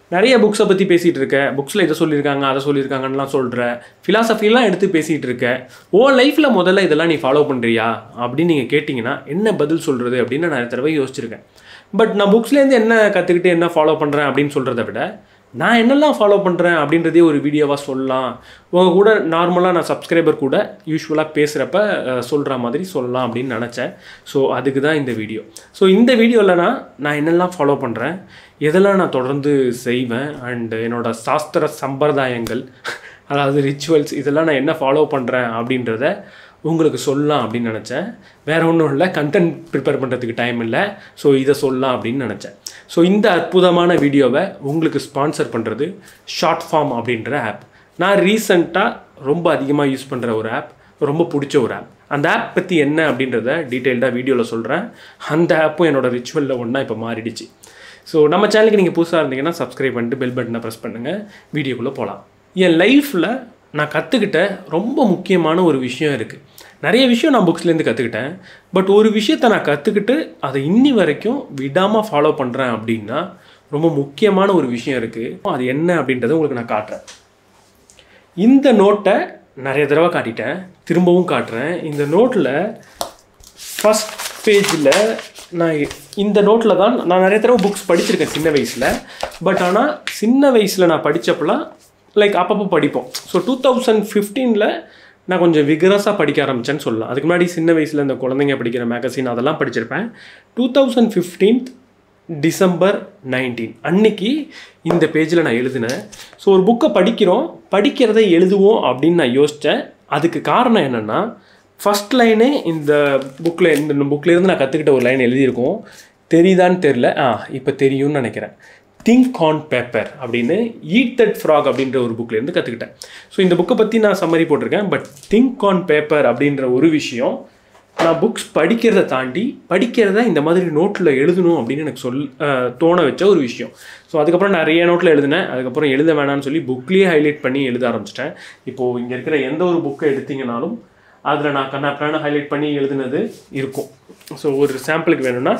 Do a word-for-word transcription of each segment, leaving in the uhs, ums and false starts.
நிறைய புக்ஸை பற்றி பேசிகிட்டு இருக்க, புக்ஸில் இதை சொல்லியிருக்காங்க அதை சொல்லியிருக்காங்கன்னெலாம் சொல்கிற, ஃபிலாசபிலாம் எடுத்து பேசிகிட்டு இருக்க, ஓ லைஃப்பில் முதல்ல இதெல்லாம் நீ ஃபாலோ பண்ணுறியா அப்படின்னு நீங்கள் கேட்டிங்கன்னா என்ன பதில் சொல்கிறது அப்படின்னு நான் நிறைய தடவை யோசிச்சிருக்கேன். பட் நான் புக்ஸ்லேருந்து என்ன கற்றுக்கிட்டு என்ன ஃபாலோ பண்ணுறேன் அப்படின்னு சொல்கிறத விட நான் என்னெல்லாம் ஃபாலோ பண்ணுறேன் அப்படின்றதே ஒரு வீடியோவாக சொல்லலாம். உங்கள் கூட நார்மலாக நான் சப்ஸ்கிரைபர் கூட யூஸ்வலாக பேசுகிறப்ப சொல்கிற மாதிரி சொல்லலாம் அப்படின்னு நினச்சேன். ஸோ அதுக்கு தான் இந்த வீடியோ. ஸோ இந்த வீடியோவில் நான் நான் என்னெல்லாம் ஃபாலோ பண்ணுறேன், எதெல்லாம் நான் தொடர்ந்து செய்வேன், அண்டு என்னோடய சாஸ்திர சம்பிரதாயங்கள் அதாவது ரிச்சுவல்ஸ் இதெல்லாம் நான் என்ன ஃபாலோ பண்ணுறேன் அப்படின்றத உங்களுக்கு சொல்லலாம் அப்படின்னு நினச்சேன். வேறு ஒன்றும் இல்லை, கண்டென்ட் ப்ரிப்பேர் பண்ணுறதுக்கு டைம் இல்லை. ஸோ இதை சொல்லலாம் அப்படின்னு நினச்சேன். ஸோ இந்த அற்புதமான வீடியோவை உங்களுக்கு ஸ்பான்சர் பண்ணுறது ஷார்ட் ஃபார்ம் அப்படின்ற ஆப். நான் ரீசெண்டாக ரொம்ப அதிகமாக யூஸ் பண்ணுற ஒரு ஆப், ரொம்ப பிடிச்ச ஒரு ஆப். அந்த ஆப் பற்றி என்ன அப்படின்றத டீட்டெயில்டாக வீடியோவில் சொல்கிறேன். அந்த ஆப்பும் என்னோடய ரிச்சுவலில் ஒன்றா இப்போ மாறிடுச்சு. ஸோ நம்ம சேனலுக்கு நீங்கள் புதுசாக இருந்தீங்கன்னா சப்ஸ்கிரைப் பண்ணிட்டு பெல் பட்டனை ப்ரெஸ் பண்ணுங்கள். வீடியோக்குள்ளே போகலாம். என் லைஃப்பில் நான் கற்றுக்கிட்ட ரொம்ப முக்கியமான ஒரு விஷயம் இருக்குது. நிறைய விஷயம் நான் புக்ஸ்லேருந்து கற்றுக்கிட்டேன். பட் ஒரு விஷயத்தை நான் கற்றுக்கிட்டு அதை இன்னி வரைக்கும் விடாமல் ஃபாலோ பண்ணுறேன் அப்படின்னா ரொம்ப முக்கியமான ஒரு விஷயம் இருக்குது. அது என்ன அப்படின்றத உங்களுக்கு நான் காட்டுறேன். இந்த நோட்டை நிறைய தடவை காட்டிட்டேன், திரும்பவும் காட்டுறேன். இந்த நோட்டில் ஃபஸ்ட் பேஜில் நான் இந்த நோட்டில் தான் நான் நிறைய தடவை புக்ஸ் படிச்சிருக்கேன் சின்ன வயசில். பட் ஆனால் சின்ன வயசில் நான் படித்தப்பெல்லாம் லைக் அப்பப்போ படிப்போம். ஸோ டூ தௌசண்ட் ஃபிஃப்டீனில் நான் கொஞ்சம் விகரஸாக படிக்க ஆரம்பித்தேன்னு சொல்லலாம். அதுக்கு முன்னாடி சின்ன வயசில் இந்த குழந்தைங்க படிக்கிற மேகசின் அதெல்லாம் படிச்சிருப்பேன். Two thousand fifteen December nineteen அன்னைக்கு இந்த பேஜில் நான் எழுதினேன். ஸோ ஒரு புக்கை படிக்கிறோம், படிக்கிறதை எழுதுவோம் அப்படின்னு நான் யோசித்தேன். அதுக்கு காரணம் என்னென்னா, ஃபஸ்ட் லைனே இந்த புக்கில் இந்த புக்கிலேருந்து நான் கற்றுக்கிட்ட ஒரு லைன் எழுதியிருக்கோம். தெரியுதான்னு தெரில, ஆ இப்போ தெரியும்னு நினைக்கிறேன். திங்க் ஆன் பேப்பர் அப்படின்னு ஈட் தட் ஃப்ராக் அப்படின்ற ஒரு புக்லேருந்து கற்றுக்கிட்டேன். ஸோ இந்த புக்கை பற்றி நான் சம்மரி போட்டிருக்கேன். பட் திங்க் ஆன் பேப்பர் அப்படின்ற ஒரு விஷயம் நான் புக்ஸ் படிக்கிறத தாண்டி படிக்கிறத இந்த மாதிரி நோட்டில் எழுதணும் அப்படின்னு எனக்கு சொல் தோண வச்ச ஒரு விஷயம். ஸோ அதுக்கப்புறம் நிறைய நோட்டில் எழுதினேன். அதுக்கப்புறம் எழுத வேணான்னு சொல்லி புக்லேயே ஹைலைட் பண்ணி எழுத ஆரம்பிச்சிட்டேன். இப்போது இங்கே இருக்கிற எந்த ஒரு புக்கை எடுத்திங்கனாலும் அதில் நான் கண்ணா பிளான ஹைலைட் பண்ணி எழுதுனது இருக்கும். ஸோ ஒரு சாம்பிளுக்கு வேணும்னா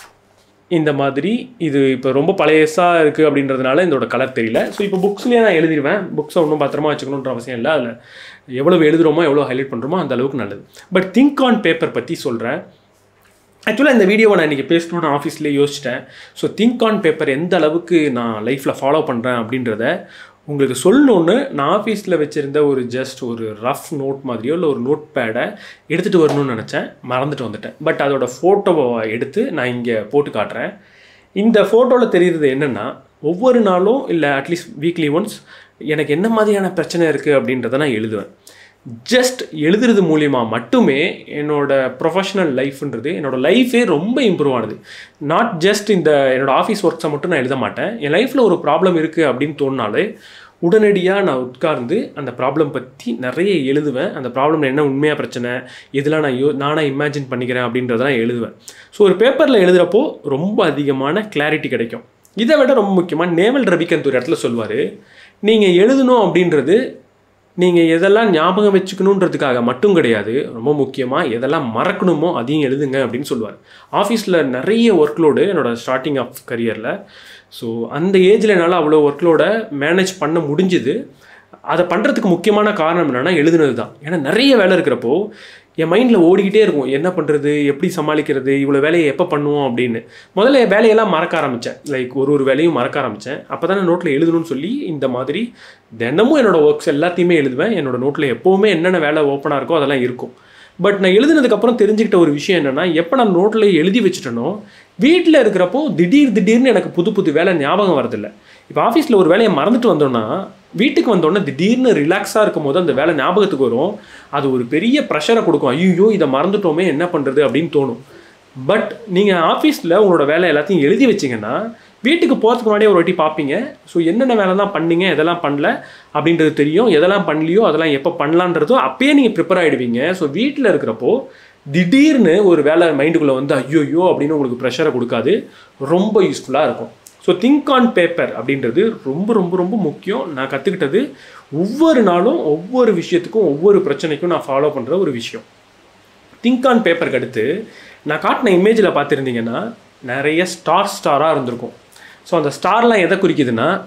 இந்த மாதிரி இது இப்போ ரொம்ப பழையசாக இருக்குது அப்படின்றதுனால இதோட கலர் தெரியல. ஸோ இப்போ புக்ஸ்லேயே நான் எழுதிடுவேன். புக்ஸை ஒன்றும் பத்திரமா வச்சுக்கணுன்ற அவசியம் இல்லை. அதில் எவ்வளோ எழுதுகிறோமோ எவ்வளோ ஹைலைட் பண்ணுறோமோ அந்த அளவுக்கு நல்லது. பட் திங்க் ஆன் பேப்பர் பற்றி சொல்கிறேன். ஆக்சுவலாக இந்த வீடியோவை நான் இன்றைக்கி பேசணுன்னு ஆஃபீஸ்லேயே யோசிச்சிட்டேன். ஸோ திங்க் ஆன் பேப்பர் எந்த அளவுக்கு நான் லைஃப்பில் ஃபாலோ பண்ணுறேன் அப்படின்றத உங்களுக்கு சொல்லணுன்னு நான் ஆஃபீஸில் வச்சுருந்த ஒரு ஜஸ்ட் ஒரு ரஃப் நோட் மாதிரியோ இல்லை ஒரு நோட் பேடை எடுத்துகிட்டு வரணும்னு நினச்சேன், மறந்துட்டு வந்துட்டேன். பட் அதோட ஃபோட்டோவை எடுத்து நான் இங்கே போட்டு காட்டுறேன். இந்த ஃபோட்டோவில் தெரிகிறது என்னென்னா, ஒவ்வொரு நாளும் இல்லை அட்லீஸ்ட் வீக்லி ஒன்ஸ் எனக்கு என்ன மாதிரியான பிரச்சனை இருக்குது அப்படின்றத நான் எழுதுவேன். ஜஸ்ட் எழுதுறது மூலியமாக மட்டுமே என்னோடய ப்ரொஃபஷ்னல் லைஃப்ன்றது என்னோடய லைஃபே ரொம்ப இம்ப்ரூவ் ஆனது. நாட் ஜஸ்ட் இந்த என்னோடய ஆஃபீஸ் ஒர்க்ஸை மட்டும் நான் எழுத மாட்டேன். என் லைஃப்பில் ஒரு ப்ராப்ளம் இருக்குது அப்படின்னு தோணினாலே உடனடியாக நான் உட்கார்ந்து அந்த ப்ராப்ளம் பற்றி நிறைய எழுதுவேன். அந்த ப்ராப்ளம் என்ன உண்மையாக பிரச்சனை, இதெல்லாம் நான் யோ நானாக இமேஜின் பண்ணிக்கிறேன் அப்படின்றதெல்லாம் எழுதுவேன். ஸோ ஒரு பேப்பரில் எழுதுகிறப்போ ரொம்ப அதிகமான கிளாரிட்டி கிடைக்கும். இதை விட ரொம்ப முக்கியமாக நேவல் ரவிகந்த் ஒரு இடத்துல சொல்வார், நீங்கள் எழுதணும் அப்படின்றது நீங்கள் எதெல்லாம் ஞாபகம் வச்சுக்கணுன்றதுக்காக மட்டும் கிடையாது, ரொம்ப முக்கியமாக எதெல்லாம் மறக்கணுமோ அதையும் எழுதுங்க அப்படின்னு சொல்லுவார். ஆஃபீஸில் நிறைய ஒர்க்லோடு என்னோடய ஸ்டார்டிங் ஆஃப் கரியரில். ஸோ அந்த ஏஜில் என்னால் அவ்வளோ ஒர்க்லோட மேனேஜ் பண்ண முடிஞ்சுது. அதை பண்ணுறதுக்கு முக்கியமான காரணம் என்னென்னா எழுதுனது தான். ஏன்னா நிறைய வேலை இருக்கிறப்போ என் மைண்டில் ஓடிக்கிட்டே இருக்கும், என்ன பண்ணுறது, எப்படி சமாளிக்கிறது, இவ்வளோ வேலையை எப்போ பண்ணுவோம் அப்படின்னு. முதல்ல வேலையெல்லாம் மறக்க ஆரம்பித்தேன். லைக் ஒரு ஒரு வேலையும் மறக்க ஆரம்பித்தேன். அப்போ தான் நோட்டில் எழுதணும்னு சொல்லி இந்த மாதிரி தினமும் என்னோடய ஒர்க்ஸ் எல்லாத்தையுமே எழுதுவேன். என்னோடய நோட்டில் எப்போவுமே என்னென்ன வேலை ஓப்பனாக இருக்கோ அதெல்லாம் இருக்கும். பட் நான் எழுதுனதுக்கப்புறம் தெரிஞ்சுக்கிட்ட ஒரு விஷயம் என்னென்னா, எப்போ நான் நோட்டில் எழுதி வச்சுட்டேனோ வீட்டில் இருக்கிறப்போ திடீர் திடீர்னு எனக்கு புது புது வேலை ஞாபகம் வரதில்லை. இப்போ ஆஃபீஸில் ஒரு வேலையை மறந்துட்டு வந்தோன்னா வீட்டுக்கு வந்தோடனே திடீர்னு ரிலாக்ஸாக இருக்கும் போது அந்த வேலை ஞாபகத்துக்கு வரும். அது ஒரு பெரிய ப்ரெஷரை கொடுக்கும். ஐயோ இதை மறந்துட்டோமே என்ன பண்ணுறது அப்படின்னு தோணும். பட் நீங்கள் ஆஃபீஸில் உங்களோட வேலை எல்லாத்தையும் எழுதி வச்சிங்கன்னா வீட்டுக்கு போகிறதுக்கு முன்னாடியே ஒரு வாட்டி பார்ப்பீங்க. ஸோ என்னென்ன வேலை தான் பண்ணீங்க, எதெல்லாம் பண்ணல அப்படின்றது தெரியும். எதெல்லாம் பண்ணலையோ அதெல்லாம் எப்போ பண்ணலான்றதும் அப்பயே நீங்கள் ப்ரிப்பேர் ஆகிடுவீங்க. ஸோ வீட்டில் இருக்கிறப்போ திடீர்னு ஒரு வேலை மைண்டுக்குள்ளே வந்து ஐயோயோ அப்படின்னு உங்களுக்கு ப்ரெஷரை கொடுக்காது. ரொம்ப யூஸ்ஃபுல்லாக இருக்கும். ஸோ திங்க் ஆன் பேப்பர் அப்படின்றது ரொம்ப ரொம்ப ரொம்ப முக்கியம். நான் கற்றுக்கிட்டது ஒவ்வொரு நாளும் ஒவ்வொரு விஷயத்துக்கும் ஒவ்வொரு பிரச்சனைக்கும் நான் ஃபாலோ பண்ணுற ஒரு விஷயம். திங்க் ஆன் பேப்பருக்கு அடுத்து நான் காட்டின இமேஜில் பார்த்துருந்தீங்கன்னா நிறைய ஸ்டார் ஸ்டாராக இருந்திருக்கும். ஸோ அந்த ஸ்டார்லாம் எதை குறிக்குதுன்னா,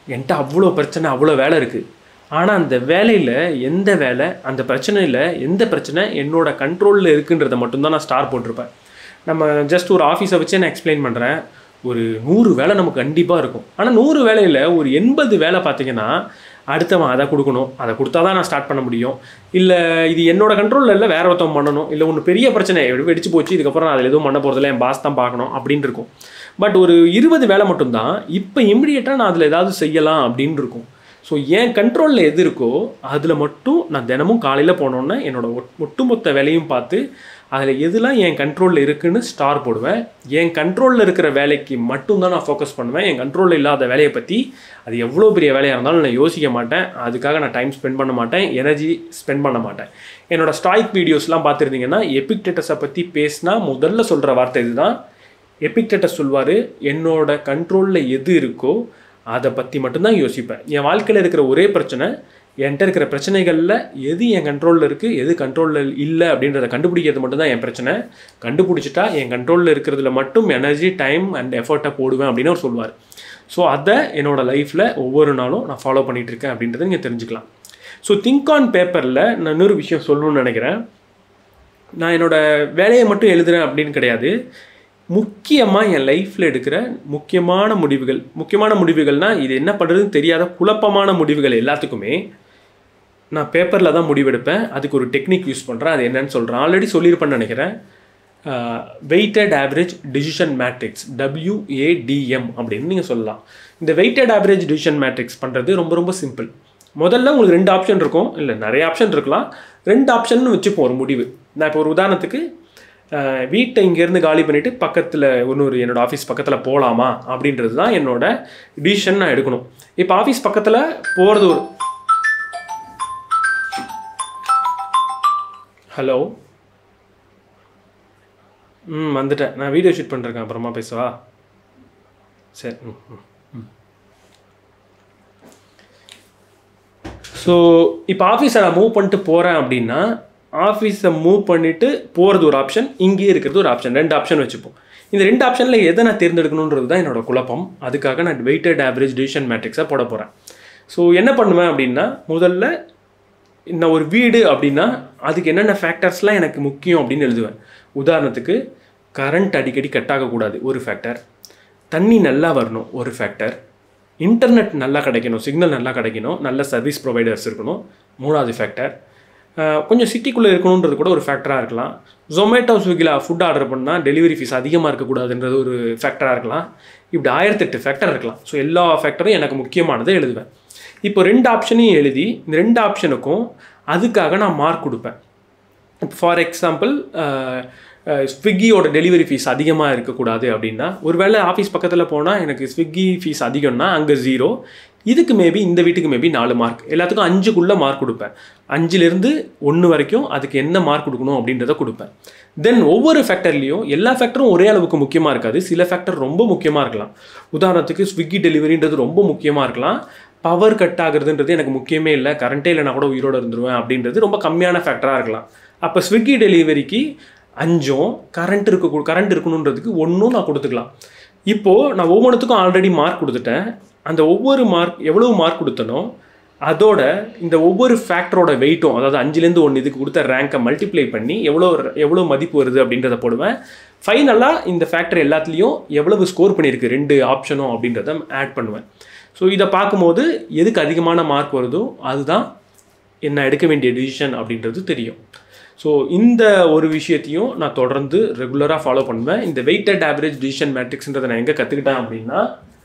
என்கிட்ட அவ்வளோ பிரச்சனை அவ்வளோ வேலை இருக்குது. ஆனால் அந்த வேலையில் எந்த வேலை, அந்த பிரச்சனையில் எந்த பிரச்சனை என்னோடய கண்ட்ரோலில் இருக்குன்றதை மட்டும்தான் நான் ஸ்டார் போட்டிருப்பேன். நம்ம ஜஸ்ட் ஒரு ஆஃபீஸை வச்சே நான் எக்ஸ்பிளைன் பண்ணுறேன். ஒரு நூறு வேலை நமக்கு கண்டிப்பாக இருக்கும். ஆனால் நூறு வேலையில் ஒரு எண்பது வேலை பார்த்திங்கன்னா அடுத்தவன் அதை கொடுக்கணும், அதை கொடுத்தா தான் நான் ஸ்டார்ட் பண்ண முடியும், இல்லை இது என்னோடய கண்ட்ரோலில் இல்லை வேறு ஒருத்தவன் பண்ணணும், இல்லை ஒன்று பெரிய பிரச்சனை வெடிச்சு போச்சு இதுக்கப்புறம் நான் அதில் எதுவும் பண்ண போகிறதில்ல என் பாஸ் தான் பார்க்கணும் அப்படின்னு இருக்கும். பட் ஒரு இருபது வேலை மட்டும்தான் இப்போ இம்மிடியேட்டாக நான் அதில் ஏதாவது செய்யலாம் அப்படின்னு இருக்கும். ஸோ என் கண்ட்ரோலில் எது இருக்கோ அதில் மட்டும் நான் தினமும் காலையில் போனோன்னே என்னோடய ஒட்டுமொத்த வேலையும் பார்த்து அதில் எதுலாம் என் கண்ட்ரோலில் இருக்குதுன்னு ஸ்டார் போடுவேன். என் கண்ட்ரோலில் இருக்கிற வேலைக்கு மட்டும்தான் நான் ஃபோக்கஸ் பண்ணுவேன். என் கண்ட்ரோலில் இல்லாத வேலையை பற்றி அது எவ்வளோ பெரிய வேலையாக இருந்தாலும் நான் யோசிக்க மாட்டேன். அதுக்காக நான் டைம் ஸ்பெண்ட் பண்ண மாட்டேன், எனர்ஜி ஸ்பெண்ட் பண்ண மாட்டேன். என்னோடய ஸ்டாய்க் வீடியோஸ்லாம் பார்த்துருந்தீங்கன்னா எபிக்டேட்டஸை பற்றி பேசினா முதல்ல சொல்கிற வார்த்தை இதுதான். எபிக்டேட்டஸ் சொல்வார், என்னோட கண்ட்ரோலில் எது இருக்கோ அதை பற்றி மட்டும்தான் யோசிப்பேன். என் வாழ்க்கையில் இருக்கிற ஒரே பிரச்சனை, என்கிட்ட இருக்கிற பிரச்சனைகளில் எது என் கண்ட்ரோலில் இருக்குது எது கண்ட்ரோலில் இல்லை அப்படின்றத கண்டுபிடிக்கிறது மட்டும்தான் என் பிரச்சனை. கண்டுபிடிச்சிட்டா என் கண்ட்ரோலில் இருக்கிறதுல மட்டும் எனர்ஜி, டைம் அண்ட் எஃபர்ட்டை போடுவேன் அப்படின்னு அவர் சொல்வார். ஸோ அதை என்னோடய லைஃப்பில் ஒவ்வொரு நாளும் நான் ஃபாலோ பண்ணிகிட்ருக்கேன் அப்படின்றத நீங்கள் தெரிஞ்சுக்கலாம். ஸோ திங்க் ஆன் பேப்பரில் நான் இன்னொரு விஷயம் சொல்லணும்னு நினைக்கிறேன். நான் என்னோடய வேலையை மட்டும் எழுதுகிறேன் அப்படின்னு கிடையாது. முக்கியமாக என் லைஃப்பில் எடுக்கிற முக்கியமான முடிவுகள், முக்கியமான முடிவுகள்னால் இது என்ன பண்ணுறதுன்னு தெரியாத குழப்பமான முடிவுகள் எல்லாத்துக்குமே நான் பேப்பரில் தான் முடிவெடுப்பேன். அதுக்கு ஒரு டெக்னிக் யூஸ் பண்ணுறேன். அது என்னன்னு சொல்கிறேன், ஆல்ரெடி சொல்லியிருப்பேன்னு நினைக்கிறேன். Weighted average decision matrix, WADM அப்படின்னு நீங்கள் சொல்லலாம். இந்த வெயிட்டட் ஆவரேஜ் டிசிஷன் மேட்ரிக்ஸ் பண்ணுறது ரொம்ப ரொம்ப சிம்பிள். முதல்ல உங்களுக்கு ரெண்டு ஆப்ஷன் இருக்கும், இல்லை நிறைய ஆப்ஷன் இருக்கலாம். ரெண்டு ஆப்ஷன் வச்சுப்போம் ஒரு முடிவு. நான் இப்போ ஒரு உதாரணத்துக்கு வீட்டை இங்கேருந்து காலி பண்ணிவிட்டு பக்கத்தில் இன்னொரு என்னோடய ஆஃபீஸ் பக்கத்தில் போகலாமா அப்படின்றது தான் என்னோடய டிசிஷன் நான் எடுக்கணும். இப்போ ஆஃபீஸ் பக்கத்தில் போகிறது ஒரு ஹலோ ம் வந்துட்டேன், நான் வீடியோ ஷூட் பண்ணுறேன், அப்புறமா பேசுவா? சரி. ம் ம் ஸோ இப்போ ஆஃபீஸை நான் மூவ் பண்ணிட்டு போகிறேன் அப்படின்னா ஆஃபீஸை மூவ் பண்ணிவிட்டு போகிறது ஒரு ஆப்ஷன், இங்கேயே இருக்கிறது ஒரு ஆப்ஷன். ரெண்டு ஆப்ஷன் வச்சுப்போம். இந்த ரெண்டு ஆப்ஷனில் எதை நான் தேர்ந்தெடுக்கணுன்றது தான் என்னோடய குழப்பம். அதுக்காக நான் வெயிட்டட் ஆவரேஜ் டிசிஷன் மேட்ரிக்ஸாக போட போகிறேன். ஸோ என்ன பண்ணுவேன் அப்படின்னா, முதல்ல நான் ஒரு வீடு அப்படின்னா அதுக்கு என்னென்ன ஃபேக்டர்ஸ்லாம் எனக்கு முக்கியம் அப்படின்னு எழுதுவேன். உதாரணத்துக்கு கரண்ட் அடிக்கடி கட் ஆகக்கூடாது ஒரு ஃபேக்டர், தண்ணி நல்லா வரணும் ஒரு ஃபேக்டர், இன்டர்நெட் நல்லா கிடைக்கணும், சிக்னல் நல்லா கிடைக்கணும், நல்ல சர்வீஸ் ப்ரொவைடர்ஸ் இருக்கணும் மூணாவது ஃபேக்டர், கொஞ்சம் சிட்டிக்குள்ளே இருக்கணுன்றது கூட ஒரு ஃபேக்டராக இருக்கலாம். ஜொமேட்டோ ஸ்விக்கியில் ஃபுட் ஆர்டர் பண்ணால் டெலிவரி ஃபீஸ் அதிகமாக இருக்கக்கூடாதுன்றது ஒரு ஃபேக்டராக இருக்கலாம். இப்படி ஆயிரத்தெட்டு ஃபேக்டர் இருக்கலாம். ஸோ எல்லா ஃபேக்டரும் எனக்கு முக்கியமானதை எழுதுவேன். இப்போ ரெண்டு ஆப்ஷனையும் எழுதி இந்த ரெண்டு ஆப்ஷனுக்கும் அதுக்காக நான் மார்க் கொடுப்பேன். ஃபார் எக்ஸாம்பிள் ஸ்விக்கியோட டெலிவரி ஃபீஸ் அதிகமாக இருக்கக்கூடாது அப்படின்னா, ஒருவேளை ஆஃபீஸ் பக்கத்தில் போனால் எனக்கு ஸ்விக்கி ஃபீஸ் அதிகம்னா அங்கே ஜீரோ, இதுக்கு மேபி இந்த வீட்டுக்கு மேபி நாலு மார்க், எல்லாத்துக்கும் அஞ்சுக்குள்ளே மார்க் கொடுப்பேன். அஞ்சுலேருந்து ஒன்று வரைக்கும் அதுக்கு என்ன மார்க் கொடுக்கணும் அப்படின்றத கொடுப்பேன். தென் ஒவ்வொரு ஃபேக்டர்லேயும் எல்லா ஃபேக்டரும் ஒரே அளவுக்கு முக்கியமாக இருக்காது. சில ஃபேக்டர் ரொம்ப முக்கியமாக இருக்கலாம். உதாரணத்துக்கு ஸ்விக்கி டெலிவரின்றது ரொம்ப முக்கியமாக இருக்கலாம். பவர் கட் ஆகுறதுன்றது எனக்கு முக்கியமே இல்லை, கரண்ட்டே இல்லைனா கூட உயிரோடு இருந்துருவேன் அப்படின்றது ரொம்ப கம்மியான ஃபேக்டராக இருக்கலாம். அப்போ ஸ்விக்கி டெலிவரிக்கு அஞ்சும் கரண்ட் இருக்க கரண்ட் இருக்கணுன்றதுக்கு ஒன்றும் நான் கொடுத்துக்கலாம். இப்போது நான் ஒவ்வொன்றுத்துக்கும் ஆல்ரெடி மார்க் கொடுத்துட்டேன். அந்த ஒவ்வொரு மார்க் எவ்வளவு மார்க் கொடுத்தனோ அதோட இந்த ஒவ்வொரு ஃபேக்டரோட வெயிட்டும், அதாவது அஞ்சுலேருந்து ஒன்று இதுக்கு கொடுத்த ரேங்கை மல்டிப்ளை பண்ணி எவ்வளோ எவ்வளோ மதிப்பு வருது அப்படின்றத போடுவேன். ஃபைனலாக இந்த ஃபேக்டர் எல்லாத்துலேயும் எவ்வளவு ஸ்கோர் பண்ணியிருக்கு ரெண்டு ஆப்ஷனும் அப்படின்றத ஆட் பண்ணுவேன். ஸோ இதை பார்க்கும்போது எதுக்கு அதிகமான மார்க் வருதோ அதுதான் என்ன எடுக்க வேண்டிய டிசிஷன் அப்படின்றது தெரியும். ஸோ இந்த ஒரு விஷயத்தையும் நான் தொடர்ந்து ரெகுலராக ஃபாலோ பண்ணுவேன். இந்த வெயிட்டட் ஆவரேஜ் டிசிஷன் மேட்ரிக்ஸ்ன்றதை நான் எங்கே கற்றுக்கிட்டேன் அப்படின்னா,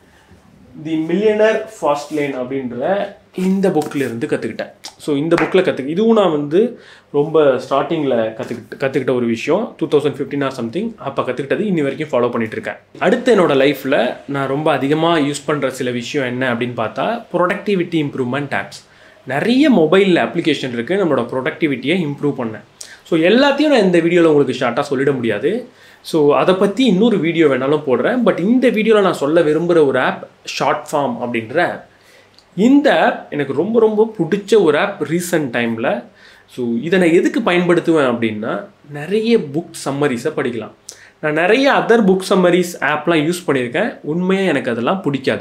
தி மில்லியனர் ஃபாஸ்ட் லேன் அப்படின்ற இந்த புக்கில் இருந்து கற்றுக்கிட்டேன். ஸோ இந்த புக்கில் கற்றுக்க இதுவும் நான் வந்து ரொம்ப ஸ்டார்டிங்கில் கற்றுக்கிட்டு கற்றுக்கிட்ட ஒரு விஷயம். Two thousand fifteen or something அப்போ கற்றுக்கிட்டது இன்னி வரைக்கும் ஃபாலோ பண்ணிகிட்ருக்கேன். அடுத்து என்னோடய லைஃப்பில் நான் ரொம்ப அதிகமாக யூஸ் பண்ணுற சில விஷயம் என்ன அப்படின்னு பார்த்தா, ப்ரொடக்டிவிட்டி இம்ப்ரூவ்மெண்ட் ஆப்ஸ். நிறைய மொபைலில் அப்ளிகேஷன் இருக்குது நம்மளோட ப்ரொடக்டிவிட்டியை இம்ப்ரூவ் பண்ணேன். ஸோ எல்லாத்தையும் நான் இந்த வீடியோவில் உங்களுக்கு ஷார்ட்டாக சொல்லிட முடியாது. ஸோ அதை பற்றி இன்னொரு வீடியோ வேணாலும் போடுறேன். பட் இந்த வீடியோவில் நான் சொல்ல விரும்புகிற ஒரு ஆப் ஷார்ட்ஃபார்ம் அப்படின்ற ஆப். இந்த ஆப் எனக்கு ரொம்ப ரொம்ப பிடிச்ச ஒரு ஆப் ரீசன்ட் டைமில். ஸோ இதை நான் எதுக்கு பயன்படுத்துவேன் அப்படின்னா, நிறைய புக் சம்மரிஸை படிக்கலாம். நான் நிறைய அதர் புக் சம்மரிஸ் ஆப்லாம் யூஸ் பண்ணியிருக்கேன். உண்மையாக எனக்கு அதெல்லாம் பிடிக்காது.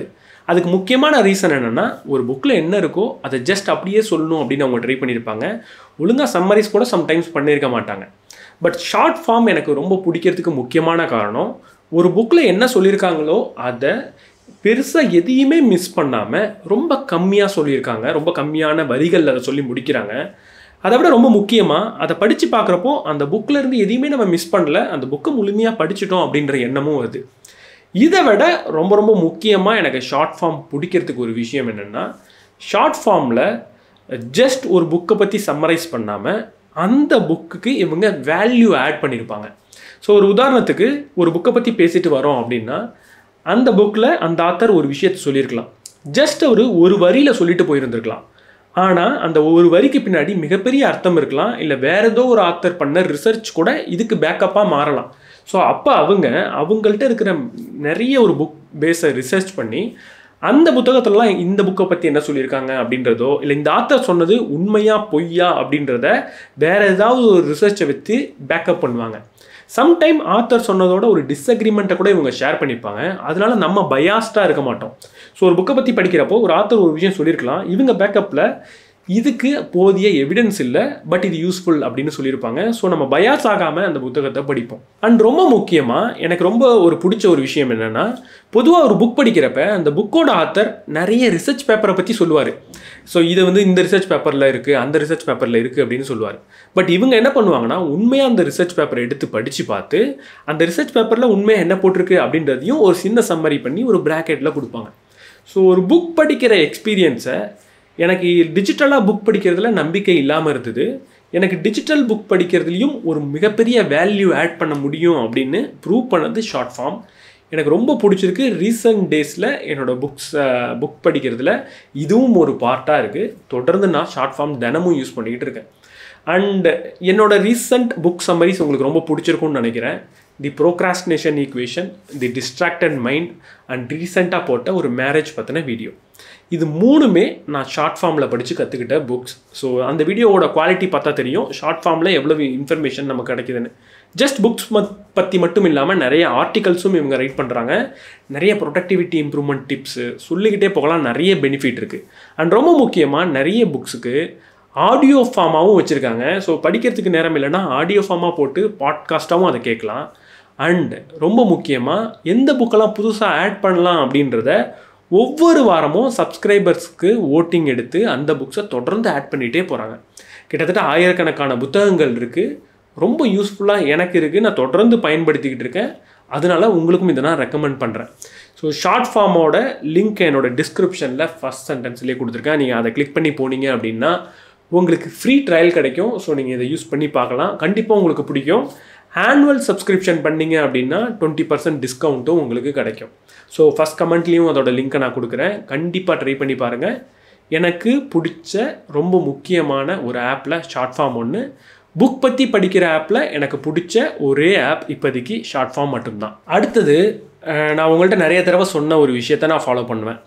அதுக்கு முக்கியமான ரீசன் என்னென்னா, ஒரு புக்கில் என்ன இருக்கோ அதை ஜஸ்ட் அப்படியே சொல்லணும் அப்படின்னு அவங்க ட்ரை பண்ணியிருப்பாங்க. ஒழுங்காக சம்மரைஸ் கூட சம்டைம்ஸ் பண்ணியிருக்க மாட்டாங்க. பட் ஷார்ட் ஃபார்ம் எனக்கு ரொம்ப பிடிக்கிறதுக்கு முக்கியமான காரணம், ஒரு புக்கில் என்ன சொல்லியிருக்காங்களோ அதை பெருசாக எதையுமே மிஸ் பண்ணாமல் ரொம்ப கம்மியாக சொல்லியிருக்காங்க. ரொம்ப கம்மியான வரிகள் அதை சொல்லி முடிக்கிறாங்க. அதை விட ரொம்ப முக்கியமாக அதை படித்து பார்க்குறப்போ அந்த புக்கில் இருந்து எதையுமே நம்ம மிஸ் பண்ணல, அந்த புக்கை முழுமையாக படிச்சிட்டோம் அப்படின்ற எண்ணமும் வருது. இதை விட ரொம்ப ரொம்ப முக்கியமாக எனக்கு ஷார்ட் ஃபார்ம் பிடிக்கிறதுக்கு ஒரு விஷயம் என்னென்னா, ஷார்ட் ஃபார்மில் ஜஸ்ட் ஒரு புக்கை பற்றி சம்மரைஸ் பண்ணாமல் அந்த புக்குக்கு இவங்க வேல்யூ ஆட் பண்ணியிருப்பாங்க. ஸோ ஒரு உதாரணத்துக்கு ஒரு புக்கை பற்றி பேசிட்டு வரோம் அப்படின்னா, அந்த புக்கில் அந்த ஆத்தர் ஒரு விஷயத்தை சொல்லியிருக்கலாம், ஜஸ்ட் ஒரு ஒரு வரியில் சொல்லிட்டு போயிருந்துருக்கலாம். ஆனால் அந்த ஒரு வரிக்கு பின்னாடி மிகப்பெரிய அர்த்தம் இருக்கலாம், இல்லை வேறு ஏதோ ஒரு ஆத்தர் பண்ண ரிசர்ச் கூட இதுக்கு பேக்கப்பாக மாறலாம். ஸோ அப்போ அவங்க அவங்கள்ட்ட இருக்கிற நிறைய ஒரு புக் பேஸை ரிசர்ச் பண்ணி அந்த புத்தகத்திலலாம் இந்த புக்கை பற்றி என்ன சொல்லியிருக்காங்க அப்படின்றதோ, இல்லை இந்த ஆத்தர் சொன்னது உண்மையா பொய்யா அப்படின்றத வேறு ஏதாவது ஒரு ரிசர்ச்சை வச்சு பேக்கப் பண்ணுவாங்க. சம்டைம் ஆத்தர் சொன்னதோட ஒரு டிஸ்அக்ரிமெண்ட்டை கூட இவங்க ஷேர் பண்ணிப்பாங்க. அதனால நம்ம பயாஸ்டாக இருக்க மாட்டோம். ஸோ ஒரு புக்கை பற்றி படிக்கிறப்போ ஒரு ஆத்தர் ஒரு விஷயம் சொல்லியிருக்கலாம், இவங்க பேக்கப்பில் இதுக்கு போதிய எவிடன்ஸ் இல்லை, பட் இது யூஸ்ஃபுல் அப்படின்னு சொல்லியிருப்பாங்க. ஸோ நம்ம பயாஸ் ஆகாமல் அந்த புத்தகத்தை படிப்போம். அண்ட் ரொம்ப முக்கியமாக எனக்கு ரொம்ப ஒரு பிடிச்ச ஒரு விஷயம் என்னென்னா, பொதுவாக ஒரு புக் படிக்கிறப்ப அந்த புக்கோட ஆத்தர் நிறைய ரிசர்ச் பேப்பரை பற்றி சொல்லுவார். ஸோ இது வந்து இந்த ரிசர்ச் பேப்பரில் இருக்குது, அந்த ரிசர்ச் பேப்பரில் இருக்குது அப்படின்னு சொல்லுவார். பட் இவங்க என்ன பண்ணுவாங்கன்னா, உண்மையாக அந்த ரிசர்ச் பேப்பரை எடுத்து படித்து பார்த்து அந்த ரிசர்ச் பேப்பரில் உண்மையாக என்ன போட்டிருக்கு அப்படின்றதையும் ஒரு சின்ன சம்மரி பண்ணி ஒரு ப்ராக்கெட்டில் கொடுப்பாங்க. ஸோ ஒரு புக் படிக்கிற எக்ஸ்பீரியன்ஸை எனக்கு டிஜிட்டலாக புக் படிக்கிறதுல நம்பிக்கை இல்லாமல் இருந்தது. எனக்கு டிஜிட்டல் புக் படிக்கிறதுலையும் ஒரு மிகப்பெரிய வேல்யூ ஆட் பண்ண முடியும் அப்படின்னு ப்ரூவ் பண்ணது ஷார்ட் ஃபார்ம். எனக்கு ரொம்ப பிடிச்சிருக்கு. ரீசன்ட் டேஸில் என்னோடய புக்ஸ் புக் படிக்கிறதுல இதுவும் ஒரு பார்ட்டாக இருக்குது. தொடர்ந்து நான் ஷார்ட் ஃபார்ம் தினமும் யூஸ் பண்ணிக்கிட்டு இருக்கேன். அண்ட் என்னோடய ரீசன்ட் புக் சம்மரிஸ் உங்களுக்கு ரொம்ப பிடிச்சிருக்கும்னு நினைக்கிறேன். The procrastination equation, the distracted mind and ரீசெண்டாக போட்ட ஒரு மேரேஜ் பற்றின வீடியோ. இது மூணுமே நான் ஷார்ட் ஃபார்மில் படித்து கற்றுக்கிட்ட புக்ஸ். ஸோ அந்த வீடியோவோட குவாலிட்டி பார்த்தா தெரியும் ஷார்ட் ஃபார்மில் எவ்வளவு இன்ஃபர்மேஷன் நமக்கு கிடைக்குதுன்னு. ஜஸ்ட் புக்ஸ் மத் பற்றி மட்டும் இல்லாமல் நிறைய ஆர்டிகல்ஸும் இவங்க ரைட் பண்ணுறாங்க. நிறைய ப்ரொடக்டிவிட்டி இம்ப்ரூவ்மெண்ட் டிப்ஸு சொல்லிக்கிட்டே போகலாம். நிறைய பெனிஃபிட் இருக்குது. அண்ட் ரொம்ப முக்கியமாக நிறைய புக்ஸுக்கு ஆடியோ ஃபார்மாகவும் வச்சுருக்காங்க. ஸோ படிக்கிறதுக்கு நேரம் இல்லைன்னா ஆடியோ ஃபார்மாக போட்டு பாட்காஸ்ட்டாகவும் அதை கேட்கலாம். அண்ட் ரொம்ப முக்கியமாக எந்த புக்கெல்லாம் புதுசாக ஆட் பண்ணலாம் அப்படின்றத ஒவ்வொரு வாரமும் சப்ஸ்கிரைபர்ஸ்க்கு ஓட்டிங் எடுத்து அந்த புக்ஸை தொடர்ந்து ஆட் பண்ணிகிட்டே போகிறாங்க. கிட்டத்தட்ட ஆயிரக்கணக்கான புத்தகங்கள் இருக்குது. ரொம்ப யூஸ்ஃபுல்லாக எனக்கு இருக்குது. நான் தொடர்ந்து பயன்படுத்திக்கிட்டு இருக்கேன். அதனால உங்களுக்கும் இதை நான் ரெக்கமெண்ட் பண்ணுறேன். ஸோ ஷார்ட் ஃபார்மோட லிங்க் என்னோட டிஸ்கிரிப்ஷனில் ஃபஸ்ட் சென்டென்ஸ்லேயே கொடுத்துருக்கேன். நீங்கள் அதை கிளிக் பண்ணி போனீங்க அப்படின்னா உங்களுக்கு ஃப்ரீ ட்ரையல் கிடைக்கும். ஸோ நீங்கள் இதை யூஸ் பண்ணி பார்க்கலாம். கண்டிப்பாக உங்களுக்கு பிடிக்கும். ஆனுவல் சப்ஸ்கிரிப்ஷன் பண்ணிங்க அப்படின்னா டுவெண்ட்டி பர்சன்ட் டிஸ்கவுண்ட்டும் உங்களுக்கு கிடைக்கும். ஸோ ஃபஸ்ட் கமெண்ட்லேயும் அதோட லிங்க்கை நான் கொடுக்குறேன். கண்டிப்பாக ட்ரை பண்ணி பாருங்கள். எனக்கு பிடிச்ச ரொம்ப முக்கியமான ஒரு ஆப்பில் ஷார்ட் ஃபார்ம் ஒன்று. புக் பற்றி படிக்கிற ஆப்பில் எனக்கு பிடிச்ச ஒரே ஆப் இப்போதைக்கு ஷார்ட் ஃபார்ம் மட்டும்தான். அடுத்தது நான் உங்கள்கிட்ட நிறைய தடவை சொன்ன ஒரு விஷயத்தை நான் ஃபாலோ பண்ணுவேன்.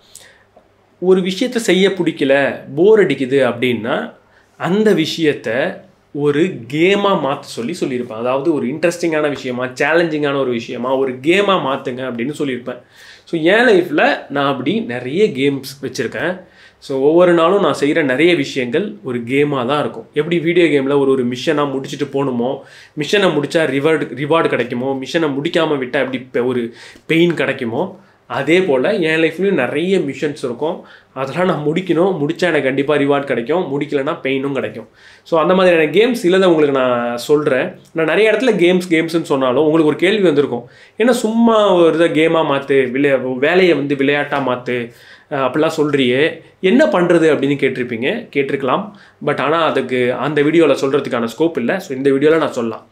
ஒரு விஷயத்தை செய்ய பிடிக்கல, போர் அடிக்குது அப்படின்னா அந்த விஷயத்தை ஒரு கேமாக மாற்ற சொல்லி சொல்லியிருப்பேன். அதாவது ஒரு இன்ட்ரெஸ்டிங்கான விஷயமா, சேலஞ்சிங்கான ஒரு விஷயமா ஒரு கேமாக மாற்றுங்க அப்படின்னு சொல்லியிருப்பேன். ஸோ என் லைஃப்பில் நான் அப்படி நிறைய கேம்ஸ் வச்சுருக்கேன். ஸோ ஒவ்வொரு நாளும் நான் செய்கிற நிறைய விஷயங்கள் ஒரு கேமாக தான் இருக்கும். எப்படி வீடியோ கேமில் ஒரு ஒரு மிஷனாக முடிச்சுட்டு போகணுமோ, மிஷனை முடித்தா ரிவார்டு ரிவார்டு கிடைக்குமோ, மிஷனை முடிக்காமல் விட்டால் எப்படி ஒரு பெயின் கிடைக்குமோ, அதே போல் என் லைஃப்லேயும் நிறைய மிஷன்ஸ் இருக்கும். அதெல்லாம் நான் முடிக்கணும். முடித்தா எனக்கு கண்டிப்பாக ரிவார்ட் கிடைக்கும், முடிக்கலைன்னா பெயினும் கிடைக்கும். ஸோ அந்த மாதிரியான கேம்ஸ் இல்லை தான் உங்களுக்கு நான் சொல்கிறேன். நான் நிறைய இடத்துல கேம்ஸ் கேம்ஸ்ன்னு சொன்னாலும் உங்களுக்கு ஒரு கேள்வி வந்திருக்கும், ஏன்னா சும்மா ஒரு இதை கேமாக மாற்று, விளையா வேலையை வந்து விளையாட்டாக மாற்று அப்படிலாம் சொல்கிறியே, என்ன பண்ணுறது அப்படின்னு கேட்டிருப்பீங்க. கேட்டிருக்கலாம். பட் ஆனால் அதுக்கு அந்த வீடியோவில் சொல்கிறதுக்கான ஸ்கோப் இல்லை. ஸோ இந்த வீடியோவில் நான் சொல்லலாம்.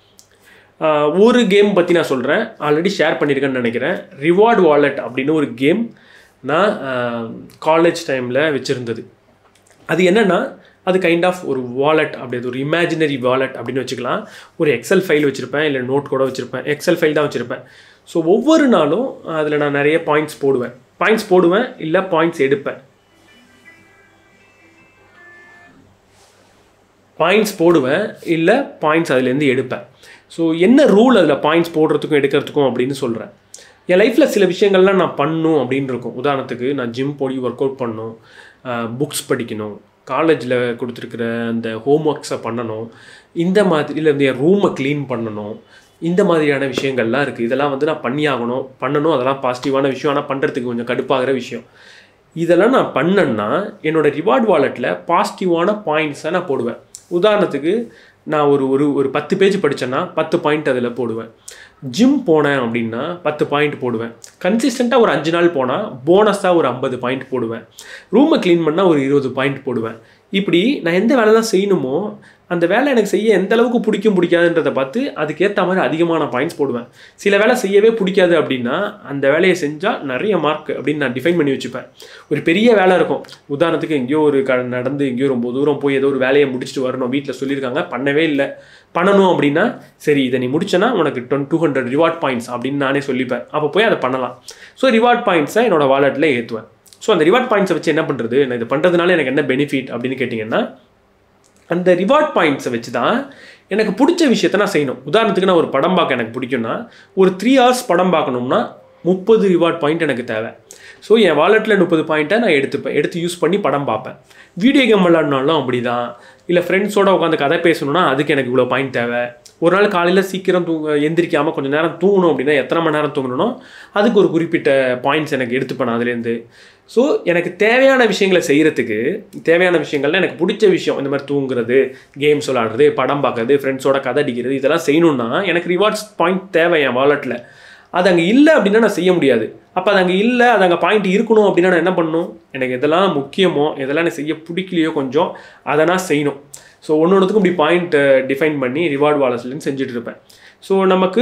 ஒரு கேம் பற்றி நான் சொல்கிறேன். ஆல்ரெடி ஷேர் பண்ணியிருக்கேன்னு நினைக்கிறேன். ரிவார்டு வாலெட் அப்படின்னு ஒரு கேம் நான் காலேஜ் டைமில் வச்சுருந்தது. அது என்னென்னா, அது கைண்ட் ஆஃப் ஒரு வாலெட், அப்படி அது ஒரு இமேஜினரி வாலெட் அப்படின்னு வச்சுக்கலாம். ஒரு எக்ஸல் ஃபைல் வச்சுருப்பேன், இல்லை நோட் கூட வச்சுருப்பேன். எக்ஸல் ஃபைல் தான் வச்சுருப்பேன். ஸோ ஒவ்வொரு நாளும் அதில் நான் நிறைய பாயிண்ட்ஸ் போடுவேன். பாயிண்ட்ஸ் போடுவேன் இல்லை பாயிண்ட்ஸ் எடுப்பேன். பாயிண்ட்ஸ் போடுவேன் இல்லை பாயிண்ட்ஸ் அதுலேருந்து எடுப்பேன். ஸோ என்ன ரூல் அதில் பாயிண்ட்ஸ் போடுறதுக்கும் எடுக்கிறதுக்கும் அப்படின்னு சொல்கிறேன். என் லைஃப்பில் சில விஷயங்கள்லாம் நான் பண்ணணும் அப்படின்னு இருக்கும். உதாரணத்துக்கு நான் ஜிம் போய் ஒர்க் அவுட் பண்ணணும், புக்ஸ் படிக்கணும், காலேஜில் கொடுத்துருக்குற அந்த ஹோம் ஒர்க்ஸை பண்ணணும், இந்த மாதிரி இல்லை என் ரூமை க்ளீன் பண்ணணும், இந்த மாதிரியான விஷயங்கள்லாம் இருக்குது. இதெல்லாம் வந்து நான் பண்ணியாகணும், பண்ணணும். அதெல்லாம் பாசிட்டிவான விஷயம், ஆனால் பண்ணுறதுக்கு கொஞ்சம் கடுப்பாகிற விஷயம். இதெல்லாம் நான் பண்ணேன்னா என்னோடய ரிவார்ட் வாலெட்டில் பாசிட்டிவான பாயிண்ட்ஸை நான் போடுவேன். உதாரணத்துக்கு நான் ஒரு ஒரு ஒரு பத்து பேஜ் படித்தேன்னா பத்து பாயிண்ட் அதில் போடுவேன். ஜிம் போனேன் அப்படின்னா பத்து பாயிண்ட் போடுவேன். கன்சிஸ்டண்ட்டாக ஒரு அஞ்சு நாள் போனால் போனஸாக ஒரு ஐம்பது பாயிண்ட் போடுவேன். ரூமை க்ளீன் பண்ணால் ஒரு இருபது பாயிண்ட் போடுவேன். இப்படி நான் எந்த வேலைலாம் செய்யணுமோ அந்த வேலை எனக்கு செய்ய எந்த அளவுக்கு பிடிக்கும் பிடிக்காதுன்றதை பார்த்து அதுக்கேற்ற மாதிரி அதிகமான பாயிண்ட்ஸ் போடுவேன். சில வேலை செய்யவே பிடிக்காது அப்படின்னா அந்த வேலையை செஞ்சால் நிறைய மார்க் அப்படின்னு நான் டிஃபைன் பண்ணி வச்சுப்பேன். ஒரு பெரிய வேலை இருக்கும், உதாரணத்துக்கு எங்கேயோ ஒரு க நடந்து எங்கேயோ ரொம்ப தூரம் போய் ஏதோ ஒரு வேலையை முடிச்சுட்டு வரணும், வீட்டில் சொல்லியிருக்காங்க பண்ணவே இல்லை, பண்ணணும் அப்படின்னா சரி இதை நீ முடிச்சேன்னா உனக்கு டொன் டூ ஹண்ட்ரட் ரிவார்ட் பாயிண்ட்ஸ் அப்படின்னு நானே சொல்லிப்பேன். அப்போ போய் அதை பண்ணலாம். ஸோ ரிவார்ட் பாயிண்ட்ஸை என்னோடய வாலெட்டில் ஏற்றுவேன். ஸோ அந்த ரிவார்ட் பாயிண்ட்ஸை வச்சு என்ன பண்ணுறது, நான் இது பண்ணுறதுனால எனக்கு என்ன பெனிஃபிட் அப்படின்னு கேட்டிங்கன்னா அந்த ரிவார்ட் பாயிண்ட்ஸை வச்சு தான் எனக்கு பிடிச்ச விஷயத்த நான் செய்யணும். உதாரணத்துக்கு நான் ஒரு படம் பார்க்க எனக்கு பிடிக்கும்னா ஒரு த்ரீ ஹவர்ஸ் படம் பார்க்கணும்னா முப்பது ரிவார்ட் பாயிண்ட் எனக்கு தேவை. ஸோ என் வாலெட்டில் முப்பது பாயிண்ட்டை நான் எடுத்துப்பேன், எடுத்து யூஸ் பண்ணி படம் பார்ப்பேன். வீடியோ கேம் விளாட்னாலும் அப்படி தான். இல்லை ஃப்ரெண்ட்ஸோடு உட்காந்து கதை பேசணுன்னா அதுக்கு எனக்கு இவ்வளோ பாயிண்ட் தேவை. ஒரு நாள் காலையில் சீக்கிரம் தூங்க எந்திரிக்காமல் கொஞ்சம் நேரம் தூங்கணும் அப்படின்னா எத்தனை மணி நேரம் தூங்கணும் அதுக்கு ஒரு குறிப்பிட்ட பாயிண்ட்ஸ் எனக்கு எடுத்துப்பேன் அதுலேருந்து. ஸோ எனக்கு தேவையான விஷயங்களை செய்கிறதுக்கு தேவையான விஷயங்கள்லாம் எனக்கு பிடிச்ச விஷயம், இந்த மாதிரி தூங்குறது, கேம்ஸ் விளாடுறது, படம் பார்க்குறது, ஃப்ரெண்ட்ஸோட கதை அடிக்கிறது, இதெல்லாம் செய்யணுன்னா எனக்கு ரிவார்ட்ஸ் பாயிண்ட் தேவை என் வாலெட்டில். அது அங்கே இல்லை அப்படின்னா நான் செய்ய முடியாது. அப்போ அது அங்கே இல்லை, அது அங்கே பாயிண்ட் இருக்கணும் அப்படின்னா நான் என்ன பண்ணணும், எனக்கு எதெல்லாம் முக்கியமோ எதெல்லாம் எனக்கு செய்ய பிடிக்கலையோ கொஞ்சம் அதை நான் செய்யணும். ஸோ ஒன்று ஒன்றுத்துக்கும் இப்படி பாயிண்ட்டை டிஃபைன் பண்ணி ரிவார்ட் வாலெட்லேருந்து செஞ்சுட்டு இருப்பேன். ஸோ நமக்கு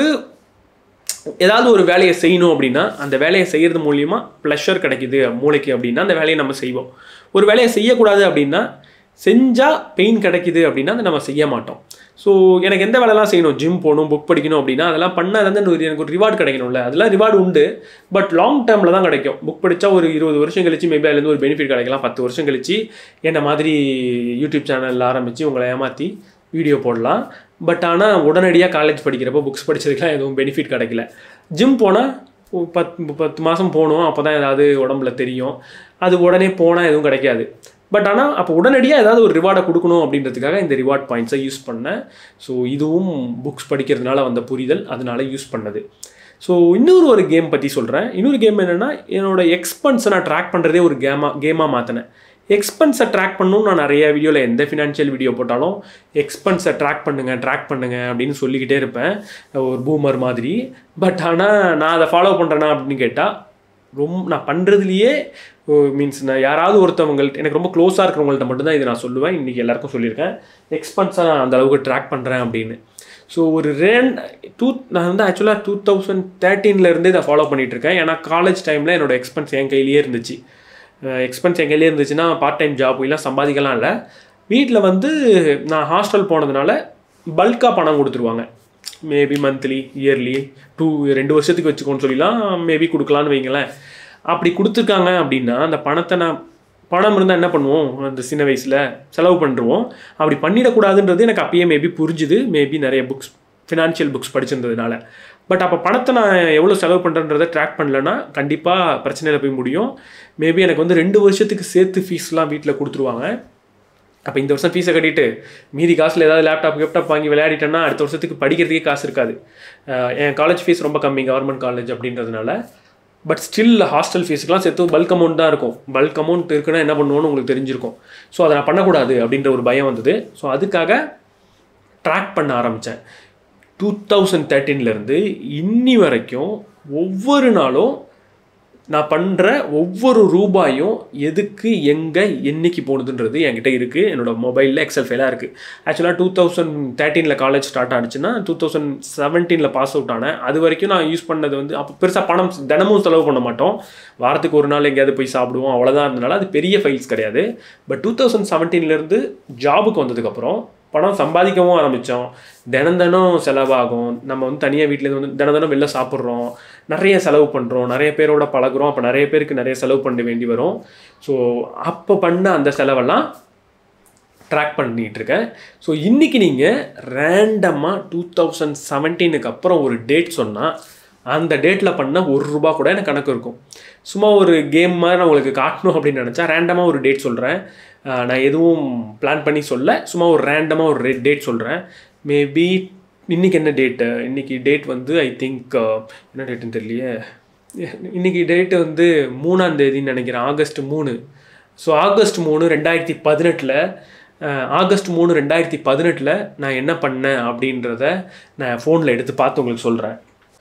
ஏதாவது ஒரு வேலையை செய்யணும் அப்படின்னா அந்த வேலையை செய்கிறது மூலிமா ப்ளஷர் கிடைக்குது மூளைக்கு அப்படின்னா அந்த வேலையை நம்ம செய்வோம். ஒரு வேலையை செய்யக்கூடாது அப்படின்னா செஞ்சால் பெயின் கிடைக்குது அப்படின்னா அதை நம்ம செய்ய மாட்டோம். ஸோ எனக்கு எந்த வேலைலாம் செய்யணும், ஜிம் போகணும், புக் படிக்கணும் அப்படின்னா அதெல்லாம் பண்ணால் வந்து எனக்கு ஒரு ரிவார்டு கிடைக்கணும்ல. அதெல்லாம் ரிவார்டு உண்டு, பட் லாங் டேர்மில் தான் கிடைக்கும். புக் படித்தா ஒரு இருபது வருஷம் கழிச்சு மேபி அதுலேருந்து ஒரு பெனிஃபிட் கிடைக்கலாம். பத்து வருஷம் கழிச்சு என்ன மாதிரி யூடியூப் சேனலில் ஆரம்பித்து உங்களை ஏமாற்றி வீடியோ போடலாம். பட் ஆனால் உடனடியாக காலேஜ் படிக்கிறப்போ புக்ஸ் படித்ததுக்கெலாம் எதுவும் பெனிஃபிட் கிடைக்கல. ஜிம் போனால் பத்து பத்து மாதம் போகணும், அப்போ தான் ஏதாவது உடம்புல தெரியும். அது உடனே போனால் எதுவும் கிடைக்காது. பட் ஆனால் அப்போ உடனடியாக ஏதாவது ஒரு ரிவார்டை கொடுக்கணும் அப்படின்றதுக்காக இந்த ரிவார்ட் பாயிண்ட்ஸை யூஸ் பண்ணேன். ஸோ இதுவும் புக்ஸ் படிக்கிறதுனால வந்த புரிதல், அதனால யூஸ் பண்ணது. ஸோ இன்னொரு ஒரு கேம் பற்றி சொல்கிறேன். இன்னொரு கேம் என்னென்னா என்னோடய எக்ஸ்பென்ஸை நான் ட்ராக் பண்ணுறதே ஒரு கேமாக கேமாக மாற்றினேன். எக்ஸ்பென்ஸை ட்ராக் பண்ணணும்னு நான் நிறைய வீடியோவில் எந்த ஃபினான்ஷியல் வீடியோ போட்டாலும் எக்ஸ்பென்ஸை ட்ராக் பண்ணுங்கள் ட்ராக் பண்ணுங்கள் அப்படின்னு சொல்லிக்கிட்டே இருப்பேன், ஒரு பூமர் மாதிரி. பட் ஆனால் நான் அதை ஃபாலோ பண்ணுறேன்னா அப்படின்னு கேட்டால் ரொம்ப நான் பண்ணுறதுலையே மீன்ஸ் நான் யாராவது ஒருத்தவங்கள்ட்ட எனக்கு ரொம்ப க்ளோஸாக இருக்கிறவங்கள்ட்ட மட்டும்தான் இதை நான் சொல்லுவேன். இன்றைக்கி எல்லாருக்கும் சொல்லியிருக்கேன் எக்ஸ்பென்ஸை நான் அந்த அளவுக்கு ட்ராக் பண்ணுறேன் அப்படின்னு. ஸோ ஒரு ரெண்டு டூ நான் வந்து ஆக்சுவலாக டூ தௌசண்ட் தேர்ட்டீன்லேருந்தே இதை ஃபாலோ பண்ணிகிட்ருக்கேன். ஏன்னா காலேஜ் டைமில் என்னோடய எக்ஸ்பென்ஸ் என் கையிலேயே இருந்துச்சு. எக்ஸ்பென்ஸ் என் கையிலே இருந்துச்சுன்னா பார்ட் டைம் ஜாப் எல்லாம் சம்பாதிக்கலாம் இல்லை. வீட்டில் வந்து நான் ஹாஸ்டல் போனதுனால பல்காக பணம் கொடுத்துருவாங்க. மேபி மந்த்லி, இயர்லி, டூ ரெண்டு வருஷத்துக்கு வச்சுக்கோன்னு சொல்லிலாம் மேபி கொடுக்கலான்னு வைங்களேன். அப்படி கொடுத்துருக்காங்க அப்படின்னா அந்த பணத்தை நான் பணம் இருந்தால் என்ன பண்ணுவோம், அந்த சின்ன வயசில் செலவு பண்ணுறோம். அப்படி பண்ணிடக்கூடாதுன்றது எனக்கு அப்பயே மேபி புரிஞ்சுது, மேபி நிறைய புக்ஸ் ஃபினான்ஷியல் புக்ஸ் படிச்சிருந்ததுனால. பட் அப்போ பணத்தை நான் எவ்வளோ செலவு பண்ணுறேன்றதை ட்ராக் பண்ணலன்னா கண்டிப்பாக பிரச்சனையில் போய் முடியும். மேபி எனக்கு வந்து ரெண்டு வருஷத்துக்கு சேர்த்து ஃபீஸ்லாம் வீட்டில் கொடுத்துருவாங்க. அப்போ இந்த வருஷம் ஃபீஸை கட்டிட்டு மீதி காசில் ஏதாவது லேப்டாப் லேப்டாப் வாங்கி விளையாடிட்டேன்னா அடுத்த வருஷத்துக்கு படிக்கிறதுக்கே காசு இருக்காது. என் காலேஜ் ஃபீஸ் ரொம்ப கம்மி, கவர்மெண்ட் காலேஜ் அப்படின்றதுனால. பட் ஸ்டில் ஹாஸ்டல் ஃபீஸுக்கெலாம் சேர்த்து பல்க் அமௌண்ட் தான் இருக்கும். பல்க் அமௌண்ட் இருக்குன்னா என்ன பண்ணுவோன்னு உங்களுக்கு தெரிஞ்சிருக்கும். ஸோ அதை நான் பண்ணக்கூடாது அப்படின்ற ஒரு பயம் வந்தது. ஸோ அதுக்காக ட்ராக் பண்ண ஆரம்பித்தேன். டூ தௌசண்ட் தேர்ட்டீன்லேருந்து இன்னி வரைக்கும் ஒவ்வொரு நாளும் நான் பண்ணுற ஒவ்வொரு ரூபாயும் எதுக்கு எங்கே என்றைக்கு போகுதுன்றது என்கிட்ட இருக்குது. என்னோடய மொபைலில் எக்ஸல் ஃபைலாக இருக்குது. ஆக்சுவலாக டூ தௌசண்ட் தேர்ட்டீனில் காலேஜ் ஸ்டார்ட் ஆகிடுச்சுன்னா டூ தௌசண்ட் செவன்டீனில் பாஸ் அவுட் ஆனேன். அது வரைக்கும் நான் யூஸ் பண்ணது வந்து அப்போ பெருசாக பணம் தினமும் செலவு பண்ண மாட்டோம். வாரத்துக்கு ஒரு நாள் எங்கேயாவது போய் சாப்பிடுவோம், அவ்வளோதான். இருந்தனால அது பெரிய ஃபைல்ஸ் கிடையாது. பட் டூ தௌசண்ட் செவன்டீன்லேருந்து ஜாபுக்கு வந்ததுக்கப்புறம் பணம் சம்பாதிக்கவும் ஆரம்பித்தோம். தினம் தினம் செலவாகும். நம்ம வந்து தனியாக வீட்டிலேருந்து வந்து தினம் தினம் வெளில சாப்பிட்றோம், நிறைய செலவு பண்ணுறோம், நிறைய பேரோட பழகுறோம். அப்போ நிறைய பேருக்கு நிறைய செலவு பண்ண வேண்டி வரும். ஸோ அப்போ பண்ண அந்த செலவெல்லாம் ட்ராக் பண்ணிகிட்ருக்கேன். ஸோ இன்றைக்கி நீங்கள் ரேண்டமாக டூ தௌசண்ட் செவன்டீனுக்கு அப்புறம் ஒரு டேட் சொன்னால் அந்த டேட்டில் பண்ண ஒரு ரூபா கூட எனக்கு கணக்கு இருக்கும். சும்மா ஒரு கேம் மாதிரி நான் உங்களுக்கு காட்டணும் அப்படின்னு நினச்சா ரேண்டமாக ஒரு டேட் சொல்கிறேன். நான் எதுவும் பிளான் பண்ணி சொல்ல, சும்மா ஒரு ரேண்டமாக ஒரு டேட் சொல்கிறேன். மேபி இன்றைக்கி என்ன டேட்டு, இன்றைக்கி டேட் வந்து ஐ திங்க் என்ன டேட்டுன்னு தெரியலையே, இன்றைக்கி டேட்டு வந்து மூணாம் தேதின்னு நினைக்கிறேன், ஆகஸ்ட் மூணு. ஸோ ஆகஸ்ட் மூணு ரெண்டாயிரத்தி பதினெட்டில் ஆகஸ்ட் மூணு ரெண்டாயிரத்தி பதினெட்டில் நான் என்ன பண்ணேன் அப்படின்றத நான் ஃபோனில் எடுத்து பார்த்து உங்களுக்கு சொல்கிறேன்.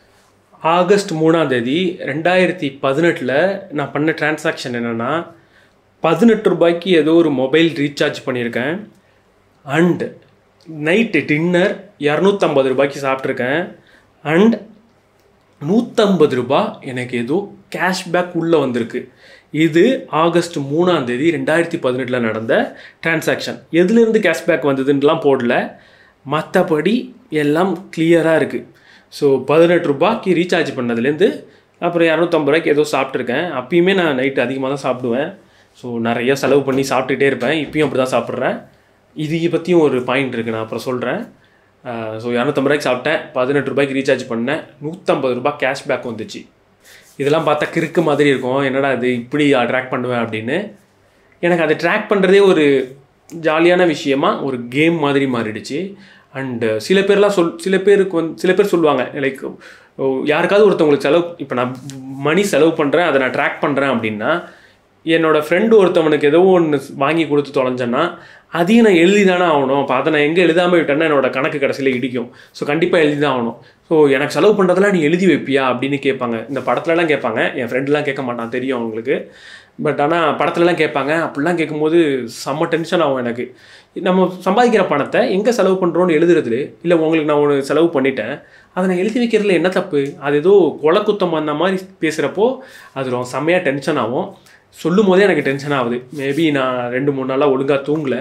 ஆகஸ்ட் மூணாம் தேதி ரெண்டாயிரத்தி பதினெட்டில் நான் பண்ண டிரான்சாக்ஷன் என்னென்னா, பதினெட்டு ரூபாய்க்கு ஏதோ ஒரு மொபைல் ரீசார்ஜ் பண்ணியிருக்கேன். அண்ட் நைட்டு டின்னர் இரநூத்தம்பது ரூபாய்க்கு சாப்பிட்ருக்கேன். அண்ட் நூற்றம்பது ரூபா எனக்கு ஏதோ கேஷ்பேக் உள்ளே வந்திருக்கு. இது ஆகஸ்ட் மூணாம் தேதி ரெண்டாயிரத்தி பதினெட்டில் நடந்த டிரான்சாக்ஷன். எதுலேருந்து கேஷ்பேக் வந்ததுன்னெலாம் போடல, மற்றபடி எல்லாம் கிளியராக இருக்குது. ஸோ பதினெட்டு ரூபாய்க்கு ரீசார்ஜ் பண்ணதுலேருந்து அப்புறம் இரநூத்தம்பது ரூபாய்க்கு ஏதோ சாப்பிட்ருக்கேன். அப்பயுமே நான் நைட்டு அதிகமாக தான் சாப்பிடுவேன். ஸோ நிறைய செலவு பண்ணி சாப்பிட்டுட்டே இருப்பேன். இப்பயும் அப்படி தான் சாப்பிட்றேன். இது பற்றியும் ஒரு பாயிண்ட் இருக்குது, நான் அப்புறம் சொல்கிறேன். ஸோ இரநூத்தம்பது ரூபாய்க்கு சாப்பிட்டேன், பதினெட்டு ரூபாய்க்கு ரீசார்ஜ் பண்ணேன், நூற்றம்பது ரூபாய் கேஷ்பேக் வந்துச்சு. இதெல்லாம் பார்த்தா கிறுக்கு மாதிரி இருக்கும், என்னடா இது இப்படி ட்ராக் பண்ணுவேன் அப்படின்னு. எனக்கு அதை ட்ராக் பண்ணுறதே ஒரு ஜாலியான விஷயமா ஒரு கேம் மாதிரி மாறிடுச்சு. அண்டு சில பேர்லாம் சொல் சில பேருக்கு வந்து சில பேர் சொல்லுவாங்க, லைக் யாருக்காவது ஒருத்தவங்களுக்கு செலவு, இப்போ நான் மணி செலவு பண்ணுறேன், அதை நான் ட்ராக் பண்ணுறேன் அப்படின்னா, என்னோடய ஃப்ரெண்டு ஒருத்தவனுக்கு ஏதோ ஒன்று வாங்கி கொடுத்து தொலைஞ்சேன்னா அதையும் நான் எழுதி தானே ஆகணும். அப்போ அதை நான் எங்கே எழுதாமல் விட்டேன்னா என்னோட கணக்கு கடைசியில் இடிக்கும். ஸோ கண்டிப்பாக எழுதி தான் ஆகணும். ஸோ எனக்கு செலவு பண்ணுறதெல்லாம் நீ எழுதி வைப்பியா அப்படின்னு கேட்பாங்க. இந்த படத்துலலாம் கேட்பாங்க, என் ஃப்ரெண்டுலாம் கேட்க மாட்டான், தெரியும் அவங்களுக்கு. பட் ஆனால் படத்துலலாம் கேட்பாங்க. அப்படிலாம் கேட்கும்போது செம்ம டென்ஷன் ஆகும் எனக்கு. நம்ம சம்பாதிக்கிற பணத்தை எங்கே செலவு பண்ணுறோன்னு எழுதுறதுல, இல்லை உங்களுக்கு நான் ஒன்று செலவு பண்ணிட்டேன், அதை நான் எழுதி வைக்கிறதுல என்ன தப்பு? அது ஏதோ கொலை குத்தம் அந்த மாதிரி பேசுகிறப்போ அது ரொம்ப செம்மையாக டென்ஷன் ஆகும். சொல்லும் போதே எனக்கு டென்ஷன் ஆகுது. மேபி நான் ரெண்டு மூணு நாளாக ஒழுங்காக தூங்கலை.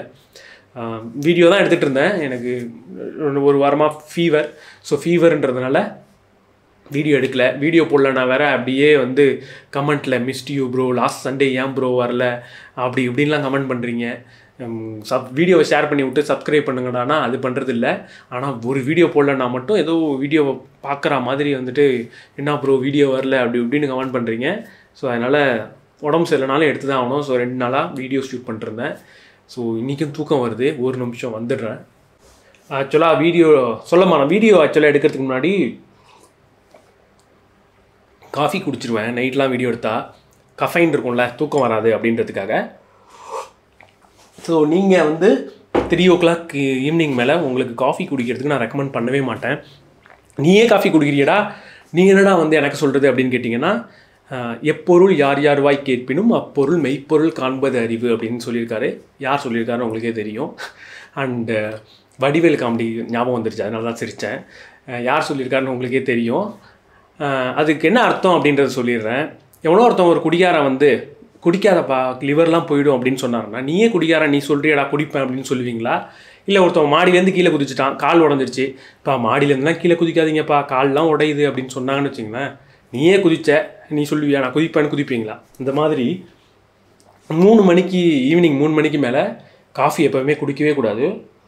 வீடியோ தான் எடுத்துகிட்டு இருந்தேன். எனக்கு ஒரு வாரமாக ஃபீவர். ஸோ ஃபீவர்ன்றதுனால வீடியோ எடுக்கலை. வீடியோ போடல நான் வேறு அப்படியே வந்து கமெண்ட்டில் missed you bro, last Sunday ஏன் ப்ரோ வரல அப்படி இப்படின்லாம் கமெண்ட் பண்ணுறீங்க. சப் வீடியோவை ஷேர் பண்ணி விட்டு சப்ஸ்கிரைப் பண்ணுங்கடானா அது பண்ணுறது இல்லை. ஆனால் ஒரு வீடியோ போடலன்னா மட்டும் ஏதோ வீடியோவை பார்க்குற மாதிரி வந்துட்டு என்ன ப்ரோ வீடியோ வரல அப்படி இப்படின்னு கமெண்ட் பண்ணுறீங்க. ஸோ அதனால் உடம்பு சரியில்லைனாலும் எடுத்து தான் ஆகணும். ஸோ ரெண்டு நாளாக வீடியோ ஷூட் பண்ணிட்டுருந்தேன். ஸோ இன்றைக்கும் தூக்கம் வருது, ஒரு நிமிஷம் வந்துடுறேன். ஆக்சுவலாக வீடியோ சொல்லமா, நான் வீடியோ ஆக்சுவலாக எடுக்கிறதுக்கு முன்னாடி காஃபி குடிச்சிருவேன். நைட்லாம் வீடியோ எடுத்தால் கஃபைன் இருக்கும்ல, தூக்கம் வராது அப்படின்றதுக்காக. ஸோ நீங்கள் வந்து த்ரீ ஓ கிளாக் ஈவினிங் மேலே உங்களுக்கு காஃபி குடிக்கிறதுக்கு நான் ரெக்கமெண்ட் பண்ணவே மாட்டேன். நீயே காஃபி குடிக்கிறியடா, நீ என்னடா வந்து எனக்கு சொல்கிறது அப்படின்னு கேட்டிங்கன்னா, எப்பொருள் யார் யார் வாய் கேட்பினும் அப்பொருள் மெய்ப்பொருள் காண்பது அறிவு அப்படின்னு சொல்லியிருக்காரு. யார் சொல்லியிருக்காருன்னு உங்களுக்கே தெரியும். அண்டு வடிவேல் காமெடி ஞாபகம் வந்துருச்சு, அதனால தான் சிரித்தேன். யார் சொல்லியிருக்காருன்னு உங்களுக்கே தெரியும். அதுக்கு என்ன அர்த்தம் அப்படின்றத சொல்லிடுறேன். எவ்வளோ ஒருத்தன் ஒரு குடிகாரன் வந்து குடிக்காதப்பா லிவர்லாம் போயிடும் அப்படின்னு சொன்னார்னா, நீயே குடிக்காரன் நீ சொல்கிறியடா குடிப்பேன் அப்படின்னு சொல்லுவீங்களா? இல்லை ஒருத்தவன் மாடியிலேருந்து கீழே குதிச்சிட்டான், கால் உடஞ்சிருச்சு, இப்போ மாடியிலேருந்துலாம் கீழே குதிக்காதீங்கப்பா கால்லாம் உடையுது அப்படின்னு சொன்னாங்கன்னு வச்சிங்களேன், நீயே குதிச்ச நீ சொல்லுவியா நான் குதிப்பேன்னு குதிப்பீங்களா? இந்த மாதிரி மூணு மணிக்கு ஈவினிங் மூணு மணிக்கு மேலே காஃபி எப்போவுமே குடிக்கவே கூடாது,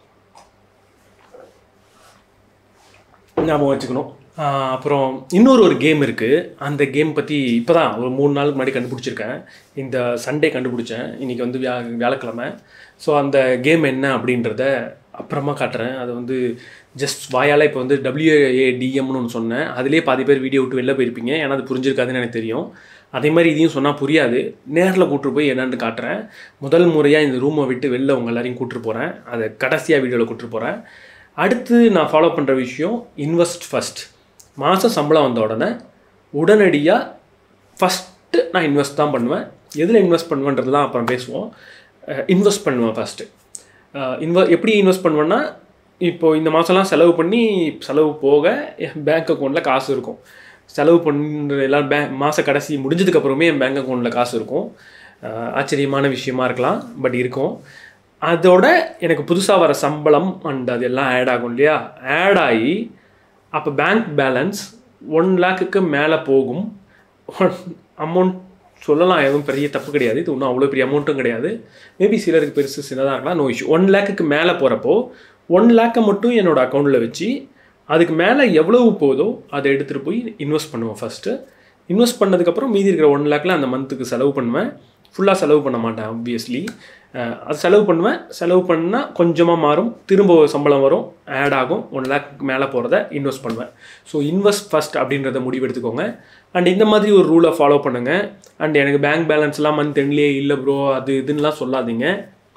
ஞாபகம் வச்சுக்கணும். அப்புறம் இன்னொரு ஒரு கேம் இருக்குது. அந்த கேம் பற்றி இப்போ தான் ஒரு மூணு நாளுக்கு முன்னாடி கண்டுபிடிச்சிருக்கேன். இந்த சண்டே கண்டுபிடிச்சேன். இன்றைக்கி வந்து வியா வியாழக்கிழமை. ஸோ அந்த கேம் என்ன அப்படின்றத அப்புறமா காட்டுறேன். அது வந்து ஜஸ்ட் வாயால் இப்போ வந்து டபிள்யூஏடிஎம்னு ஒன்று சொன்னேன். அதிலே பாதி பேர் வீடியோ விட்டு வெளில போயிருப்பீங்க, ஏன்னா அது புரிஞ்சிருக்காதுன்னு எனக்கு தெரியும். அதே மாதிரி இதையும் சொன்னால் புரியாது, நேரில் கூப்பிட்டு போய் என்னென்னு காட்டுறேன். முதல் முறையாக இந்த ரூமை விட்டு வெளில உங்கள் எல்லாரையும் கூப்பிட்டு போகிறேன். அதை கடைசியாக வீடியோவில் கூப்பிட்டு போகிறேன். அடுத்து நான் ஃபாலோ பண்ணுற விஷயம் இன்வெஸ்ட் ஃபஸ்ட். மாதம் சம்பளம் வந்த உடனே உடனடியாக ஃபஸ்ட்டு நான் இன்வெஸ்ட் தான் பண்ணுவேன். எதில் இன்வெஸ்ட் பண்ணுவேன்றதுலாம் அப்புறம் பேசுவோம். இன்வெஸ்ட் பண்ணுவேன் ஃபஸ்ட்டு. இன்வெ எப்படி இன்வெஸ்ட் பண்ணுவேன்னா, இப்போது இந்த மாதம்லாம் செலவு பண்ணி செலவு போக என் பேங்க் அக்கௌண்ட்டில் காசு இருக்கும். செலவு பண்ணுற எல்லாம் பேங்க் மாத கடைசி முடிஞ்சதுக்கப்புறமே என் பேங்க் அக்கௌண்ட்டில் காசு இருக்கும். ஆச்சரியமான விஷயமா இருக்கலாம், பட் இருக்கும். அதோட எனக்கு புதுசாக வர சம்பளம் அண்ட் அது எல்லாம் ஆட் ஆகும் இல்லையா, ஆட் ஆகி அப்போ பேங்க் பேலன்ஸ் ஒன் லேக்குக்கு மேலே போகும். ஒன் அமௌண்ட் சொல்லலாம், எதுவும் பெரிய தப்பு கிடையாது, இது ஒன்றும் அவ்வளோ பெரிய அமௌண்ட்டும் கிடையாது. மேபி சிலருக்கு பெருசு சின்னதாக இருக்கலாம், நோ இஷ்யூ. ஒன் லேக்குக்கு மேலே போகிறப்போ ஒன் லேக்கை மட்டும் என்னோடய அக்கௌண்ட்டில் வச்சு அதுக்கு மேலே எவ்வளவு போதோ அதை எடுத்துகிட்டு போய் இன்வெஸ்ட் பண்ணுவேன் ஃபஸ்ட்டு. இன்வெஸ்ட் பண்ணதுக்கப்புறம் மீதி இருக்கிற ஒன் லேக்கில் அந்த மந்த்துக்கு செலவு பண்ணுவேன். ஃபுல்லாக செலவு பண்ண மாட்டேன் ஆப்வியஸ்லி. அது செலவு பண்ணுவேன். செலவு பண்ணால் கொஞ்சமாக மாறும், திரும்ப சம்பளம் வரும், ஆட் ஆகும், ஒன் லேக் மேலே போகிறத இன்வெஸ்ட் பண்ணுவேன். ஸோ இன்வெஸ்ட் ஃபஸ்ட் அப்படின்றத முடிவு எடுத்துக்கோங்க. அண்ட் இந்த மாதிரி ஒரு ரூலை ஃபாலோ பண்ணுங்கள். அண்ட் எனக்கு பேங்க் பேலன்ஸ்லாம் மந்த் எண்ட்லேயே இல்லை ப்ரோ அது இதுன்னெலாம் சொல்லாதீங்க.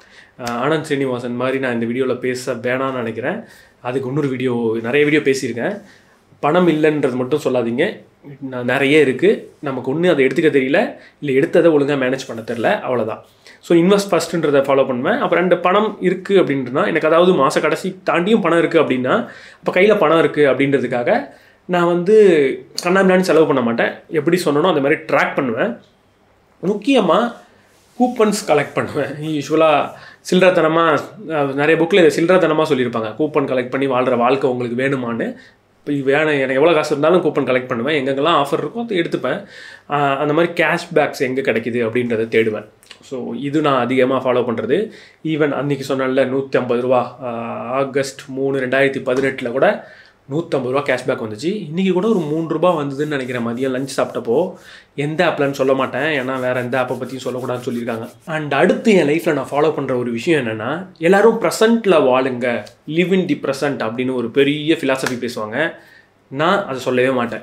ஆனந்த் ஸ்ரீனிவாசன் மாதிரி நான் இந்த வீடியோவில் பேச வேணான்னு நினைக்கிறேன். அதுக்கு இன்னொரு வீடியோ நிறைய வீடியோ பேசியிருக்கேன். பணம் இல்லைன்றது மட்டும் சொல்லாதீங்க, நான் நிறைய இருக்குது, நமக்கு ஒன்று அதை எடுத்துக்க தெரியல, இல்லை எடுத்ததை ஒழுங்காக மேனேஜ் பண்ண தெரில, அவ்வளோதான். ஸோ இன்வெஸ்ட் ஃபஸ்ட்டுன்றதை ஃபாலோ பண்ணுவேன். அப்புறம் ரெண்டு பணம் இருக்குது அப்படின்றனா எனக்கு அதாவது மாத கடைசி தாண்டியும் பணம் இருக்குது அப்படின்னா இப்போ கையில் பணம் இருக்குது அப்படின்றதுக்காக நான் வந்து கண்ணாமினான்னு செலவு பண்ண மாட்டேன். எப்படி சொன்னனோ அந்த மாதிரி ட்ராக் பண்ணுவேன். முக்கியமாக கூப்பன்ஸ் கலெக்ட் பண்ணுவேன். யூஸ்வலாக சில்லறத்தனமாக நிறைய புக்கில் இதை சில்லறத்தனமாக சொல்லியிருப்பாங்க, கூப்பன் கலெக்ட் பண்ணி வாழ்கிற வாழ்க்கை உங்களுக்கு வேணுமான்னு. இப்போ வேணும், எனக்கு எவ்வளோ காசு இருந்தாலும் கூப்பன் கலெக்ட் பண்ணுவேன். எங்கெங்கெல்லாம் ஆஃபர் இருக்கும் அதை எடுத்துப்பேன். அந்த மாதிரி கேஷ்பேக்ஸ் எங்கே கிடைக்கிது அப்படின்றத தேடுவேன். ஸோ இது நான் அதிகமாக ஃபாலோ பண்ணுறது. ஈவன் அன்றைக்கி சொன்னால நூற்றி ஐம்பது ரூபா ஆகஸ்ட் மூணு ரெண்டாயிரத்தி பதினெட்டில் கூட நூற்றம்பது ரூபா கேஷ்பேக் வந்துச்சு. இன்றைக்கி கூட ஒரு மூணு ரூபா வந்ததுன்னு நினைக்கிறேன் மதியம் லஞ்ச் சாப்பிட்டப்போ. எந்த ஆப்லன்னு சொல்ல மாட்டேன், ஏன்னா வேறு எந்த ஆப்பை பற்றியும் சொல்லக்கூடாதுன்னு சொல்லியிருக்காங்க. அண்ட் அடுத்து என் லைஃப்பில் நான் ஃபாலோ பண்ணுற ஒரு விஷயம் என்னென்னா, எல்லோரும் ப்ரெசண்ட்டில் வாழுங்க, லிவ் இன் தி ப்ரெசண்ட் அப்படின்னு ஒரு பெரிய ஃபிலாசபி பேசுவாங்க. நான் அதை சொல்லவே மாட்டேன்.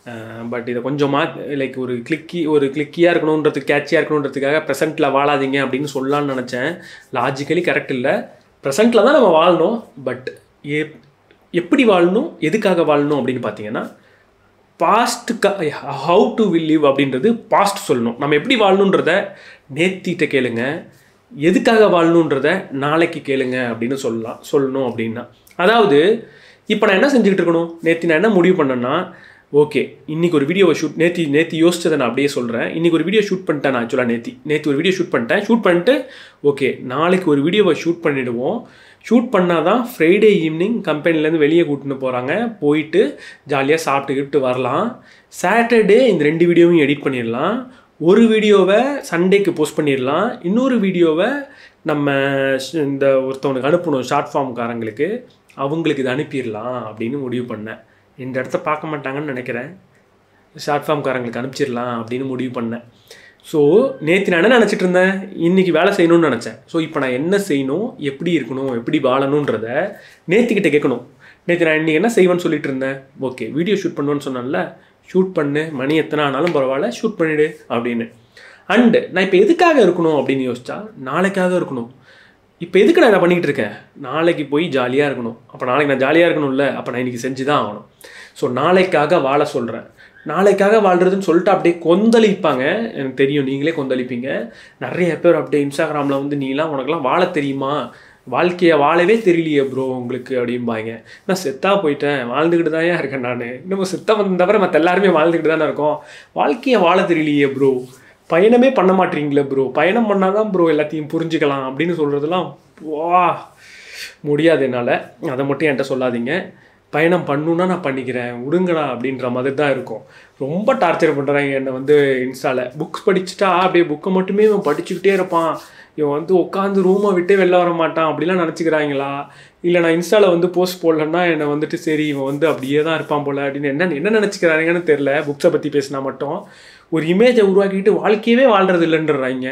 பட் இதை கொஞ்சமாக லைக் ஒரு கிளிக்கி ஒரு கிளிக்கியாக இருக்கணுன்றதுக்கு கேட்சியாக இருக்கணுன்றதுக்காக ப்ரெசண்ட்டில் வாழாதீங்க அப்படின்னு சொல்லலான்னு நினச்சேன். லாஜிக்கலி கரெக்ட் இல்லை. ப்ரெசண்ட்டில் தான் நம்ம வாழணும். பட் ஏ எப்படி வாழணும், எதுக்காக வாழணும் அப்படின்னு பார்த்தீங்கன்னா, பாஸ்ட்டுக்கா ஹவு டு வில் லிவ் அப்படின்றது பாஸ்ட் சொல்லணும். நம்ம எப்படி வாழணுன்றத நேத்திட்ட கேளுங்க, எதுக்காக வாழணுன்றத நாளைக்கு கேளுங்க அப்படின்னு சொல்லலாம் சொல்லணும் அப்படின்னா. அதாவது இப்போ நான் என்ன செஞ்சுக்கிட்டு இருக்கணும், நேற்று நான் என்ன முடிவு பண்ணேன்னா, ஓகே இன்றைக்கி ஒரு வீடியோவை ஷூட் நேற்று நேற்று யோசிச்சதை நான் அப்படியே சொல்கிறேன். இன்றைக்கி ஒரு வீடியோ ஷூட் பண்ணிட்டேன். நான் ஆக்சுவலாக நேற்று நேற்று ஒரு வீடியோ ஷூட் பண்ணிட்டேன். ஷூட் பண்ணிட்டு ஓகே நாளைக்கு ஒரு வீடியோவை ஷூட் பண்ணிவிடுவோம். ஷூட் பண்ணால் தான் ஃப்ரைடே ஈவினிங் கம்பெனிலேருந்து வெளியே கூட்டின்னு போகிறாங்க, போயிட்டு ஜாலியாக சாப்பிட்டுக்கிட்டு வரலாம். சாட்டர்டே இந்த ரெண்டு வீடியோவையும் எடிட் பண்ணிடலாம். ஒரு வீடியோவை சண்டேக்கு போஸ்ட் பண்ணிடலாம். இன்னொரு வீடியோவை நம்ம இந்த ஒருத்தவனுக்கு அனுப்பணும், ஷார்ட் ஃபார்ம்காரங்களுக்கு, அவங்களுக்கு இதை அனுப்பிடலாம் அப்படின்னு முடிவு பண்ணேன். இந்த இடத்த பார்க்க மாட்டாங்கன்னு நினைக்கிறேன். ஷார்ட் ஃபார்ம்காரங்களுக்கு அனுப்பிச்சிடலாம் அப்படின்னு முடிவு பண்ணேன். ஸோ நேற்று நான் என்ன நினச்சிட்டு இருந்தேன், இன்றைக்கி வேலை செய்யணும்னு நினச்சேன். ஸோ இப்போ நான் என்ன செய்யணும், எப்படி இருக்கணும், எப்படி வாழணுன்றத நேற்றுக்கிட்ட கேட்கணும். நேற்று நான் இன்றைக்கி என்ன செய்வேன்னு சொல்லிட்டு இருந்தேன். ஓகே வீடியோ ஷூட் பண்ணுவேன்னு சொன்னால, ஷூட் பண்ணு, மணி எத்தனை ஆனாலும் பரவாயில்ல, ஷூட் பண்ணிவிடு அப்படின்னு. அண்டு நான் இப்போ எதுக்காக இருக்கணும் அப்படின்னு யோசிச்சா, நாளைக்காக இருக்கணும். இப்போ எதுக்கு நான் இதை பண்ணிக்கிட்டு இருக்கேன், நாளைக்கு போய் ஜாலியாக இருக்கணும். அப்போ நாளைக்கு நான் ஜாலியாக இருக்கணும்ல, அப்போ நான் இன்றைக்கி செஞ்சு தான் ஆகணும். ஸோ நாளைக்காக வாழ சொல்கிறேன். நாளைக்காக வாழ்கிறதுன்னு சொல்லிட்டு அப்படியே கொந்தளிப்பாங்க. எனக்கு தெரியும், நீங்களே கொந்தளிப்பீங்க. நிறைய பேர் அப்படியே இன்ஸ்டாகிராமில் வந்து, நீலாம் உனக்கெல்லாம் வாழ தெரியுமா, வாழ்க்கையை வாழவே தெரியலையே ப்ரோ உங்களுக்கு அப்படிம்பாங்க. நான் செத்தாக போயிட்டேன், வாழ்ந்துக்கிட்டு தான் இருக்கேன். நான் இன்னும் செத்த வந்த தவிர மற்ற எல்லாருமே வாழ்ந்துக்கிட்டு தானே இருக்கோம். வாழ்க்கையை வாழ தெரியலையே ப்ரோ, பயணமே பண்ண மாட்டீங்களே ப்ரோ, பயணம் பண்ணால் தான் ப்ரோ எல்லாத்தையும் புரிஞ்சுக்கலாம் அப்படின்னு சொல்கிறதுலாம் வா முடியாது என்னால். அதை மட்டும் என்கிட்ட சொல்லாதீங்க. பயணம் பண்ணுன்னா நான் பண்ணிக்கிறேன், விடுங்கடா அப்படின்ற மாதிரி தான் இருக்கும். ரொம்ப டார்ச்சர் பண்ணுறாங்க என்னை வந்து இன்ஸ்டாவில். புக்ஸ் படிச்சுட்டா அப்படியே புக்கை மட்டுமே இவன் படிச்சுக்கிட்டே இருப்பான், இவன் வந்து உட்காந்து ரூமை விட்டே வெளில வர மாட்டான் அப்படிலாம் நினச்சிக்கிறாங்களா? இல்லை நான் இன்ஸ்டாவில் வந்து போஸ்ட் போடலன்னா என்னை வந்துட்டு சரி இவன் வந்து அப்படியே தான் இருப்பான் போல் அப்படின்னு என்ன என்ன நினச்சிக்கிறாங்கன்னு தெரில. புக்ஸை பற்றி பேசினா மட்டும் ஒரு இமேஜை உருவாக்கிட்டு வாழ்க்கையவே வாழ்கிறது இல்லைன்றாங்க.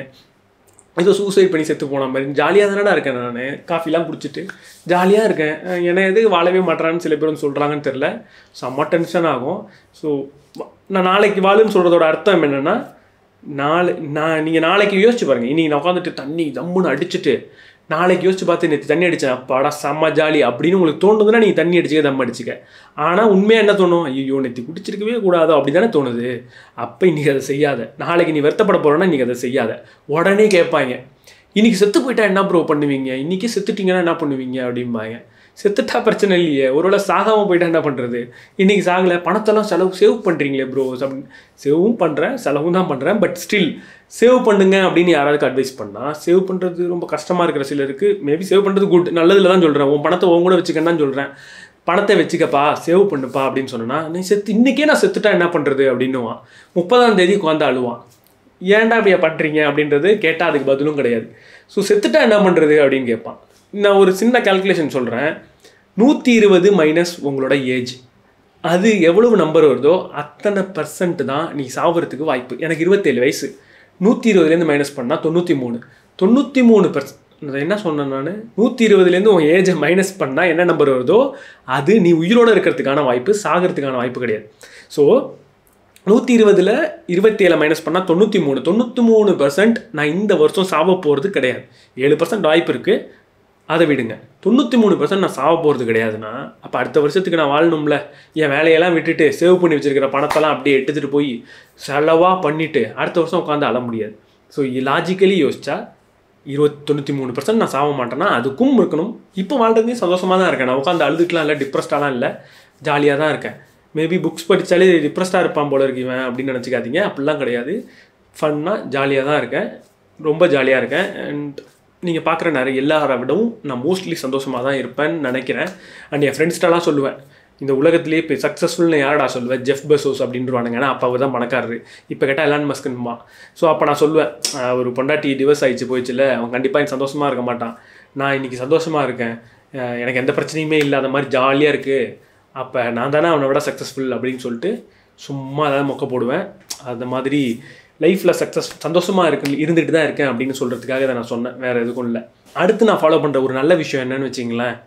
ஏதோ சூசைட் பண்ணி செத்து போன மாதிரி. ஜாலியாக தானடா இருக்கேன், நான் காஃபிலாம் குடிச்சிட்டு ஜாலியாக இருக்கேன், என்னை எது வாழவே மாட்டேறான்னு சில பேர் வந்து சொல்கிறாங்கன்னு தெரில. செம்ம டென்ஷன் ஆகும். ஸோ நான் நாளைக்கு வாழுன்னு சொல்கிறதோட அர்த்தம் என்னென்னா, நாளை நான் நீங்கள் நாளைக்கு யோசிச்சு பாருங்கள். இன்றைக்கி நான் உட்காந்துட்டு தண்ணி தம்முன்னு அடிச்சுட்டு நாளைக்கு யோசிச்சு பார்த்து நேற்று தண்ணி அடித்தேன், அப்பாடா செம்ம ஜாலி அப்படின்னு உங்களுக்கு தோணுதுன்னா நீங்கள் தண்ணி அடிச்சுக்க, தம் அடிச்சுக்க. ஆனால் உண்மையாக என்ன தோணும், ஐயோ நேற்று குடிச்சிருக்கவே கூடாதோ அப்படி தானே தோணுது. அப்போ இன்றைக்கி அதை செய்யாத. நாளைக்கு நீ வருத்தப்பட போகிறோன்னா இன்றைக்கி அதை செய்யாத. உடனே கேட்பாங்க, இன்றைக்கி செத்து போயிட்டா என்ன ப்ரோ பண்ணுவீங்க, இன்றைக்கி செத்துட்டிங்கன்னா என்ன பண்ணுவீங்க அப்படிம்பாங்க. செத்துட்டா பிரச்சனை இல்லையே, ஒருவேளை சாகாமல் போயிட்டா என்ன பண்ணுறது, இன்றைக்கி சாகலை, பணத்தெல்லாம் செலவு சேவ் பண்ணுறீங்களே ப்ரோ அப்படின்னு. சேவும் பண்ணுறேன், செலவும் தான் பண்ணுறேன், பட் ஸ்டில் சேவ் பண்ணுங்க அப்படின்னு யாராவது அட்வைஸ் பண்ணால், சேவ் பண்ணுறது ரொம்ப கஷ்டமாக இருக்கிற சிலருக்கு மேபி சேவ் பண்ணுறது குட், நல்லதில் தான் சொல்கிறேன். உன் பணத்தை உன் கூட வச்சுக்கன்னு தான் சொல்கிறேன். பணத்தை வச்சுக்கப்பா, சேவ் பண்ணுப்பா அப்படின்னு சொன்னா, நீ செத்து இன்றைக்கே நான் செத்துட்டா என்ன பண்ணுறது அப்படின்னுவான். முப்பதாம் தேதி உட்காந்து அழுவான், ஏன்டா அப்படியே பண்ணுறீங்க அப்படின்றது கேட்டால் அதுக்கு பதிலும் கிடையாது. ஸோ செத்துட்டா என்ன பண்ணுறது அப்படின்னு கேட்பான். நான் ஒரு சின்ன கால்குலேஷன் சொல்கிறேன். நூற்றி இருபது மைனஸ் உங்களோட ஏஜ், அது எவ்வளவு நம்பர் வருதோ அத்தனை பர்சன்ட் தான் நீ சாவறதுக்கு வாய்ப்பு. எனக்கு இருபத்தேழு வயசு, நூற்றி இருபதுலேருந்து மைனஸ் பண்ணால் தொண்ணூற்றி மூணு தொண்ணூற்றி மூணு பர்சன்ட் அதை என்ன சொன்னேன் நான், நூற்றி இருபதுலேருந்து உன் ஏஜை மைனஸ் பண்ணால் என்ன நம்பர் வருதோ அது நீ உயிரோடு இருக்கிறதுக்கான வாய்ப்பு, சாகிறதுக்கான வாய்ப்பு கிடையாது. ஸோ நூற்றி இருபதில் இருபத்தேழு மைனஸ் பண்ணால் தொண்ணூற்றி மூணு தொண்ணூற்றி மூணு பர்சன்ட் நான் இந்த வருஷம் சாவ போகிறது கிடையாது. ஏழு பர்சன்ட் வாய்ப்பு இருக்குது, அதை விடுங்க. தொண்ணூற்றி மூணு பர்சன்ட் நான் சாவ போகிறது கிடையாதுன்னா அப்போ அடுத்த வருஷத்துக்கு நான் வாழணும்ல. என் வேலையெல்லாம் விட்டுட்டு சேவ் பண்ணி வச்சுருக்கிற பணத்தெல்லாம் அப்படியே எடுத்துகிட்டு போய் செலவாக பண்ணிவிட்டு அடுத்த வருஷம் உட்காந்து அழ முடியாது. ஸோ லாஜிக்கலி யோசிச்சா இருபத்தி தொண்ணூற்றி மூணு பர்சன்ட் நான் சாவ மாட்டேன்னா அதுக்கும் இருக்கணும். இப்போ வாழ்றதையும் சந்தோஷமாக தான் இருக்கேன். நான் உட்காந்து அழுதுக்கலாம் இல்லை, டிப்ரெஸ்டாலாம் இல்லை, ஜாலியாக தான் இருக்கேன். மேபி புக்ஸ் படித்தாலே டிப்ரெஸ்டாக இருப்பான் போல இருக்குவேன் அப்படின்னு நினச்சிக்காதீங்க. அப்படிலாம் கிடையாது. ஃபன்னாக ஜாலியாக தான் இருக்கேன், ரொம்ப ஜாலியாக இருக்கேன். அண்ட் நீங்கள் பார்க்குற நிறைய எல்லாரை விடவும் நான் மோஸ்ட்லி சந்தோஷமாக தான் இருப்பேன்னு நினைக்கிறேன். அண்ட் என் ஃப்ரெண்ட்ஸ்டெல்லாம் சொல்லுவேன், இந்த உலகத்திலேயே இப்போ சக்ஸஸ்ஃபுல்னு யாரடா சொல்லுவேன், ஜெஃப் பெசோஸ் அப்படின்றவானுங்க. ஏன்னா அப்போ அவர் தான் பணக்காரரு, இப்போ கேட்டால் எலான் மஸ்க்குமா. ஸோ அப்போ நான் சொல்லுவேன், ஒரு பொண்டாட்டி டிவர்ஸ் ஆகிடுச்சு போயிடுச்சுல, அவன் கண்டிப்பாக எனக்கு சந்தோஷமாக இருக்க மாட்டான். நான் இன்றைக்கி சந்தோஷமாக இருக்கேன், எனக்கு எந்த பிரச்சனையுமே இல்லாத மாதிரி ஜாலியாக இருக்குது, அப்போ நான் தானே அவனை விட சக்ஸஸ்ஃபுல் அப்படின்னு சொல்லிட்டு சும்மா அதாவது மொக்க போடுவேன். அந்த மாதிரி லைஃப்பில் சக்ஸஸ் சந்தோஷமாக இருக்கு இருந்துகிட்டு தான் இருக்கேன் அப்படின்னு சொல்கிறதுக்காக இதை நான் சொன்னேன், வேறு எதுக்கும் இல்லை. அடுத்து நான் ஃபாலோ பண்ணுற ஒரு நல்ல விஷயம் என்னன்னு வச்சிங்களேன்,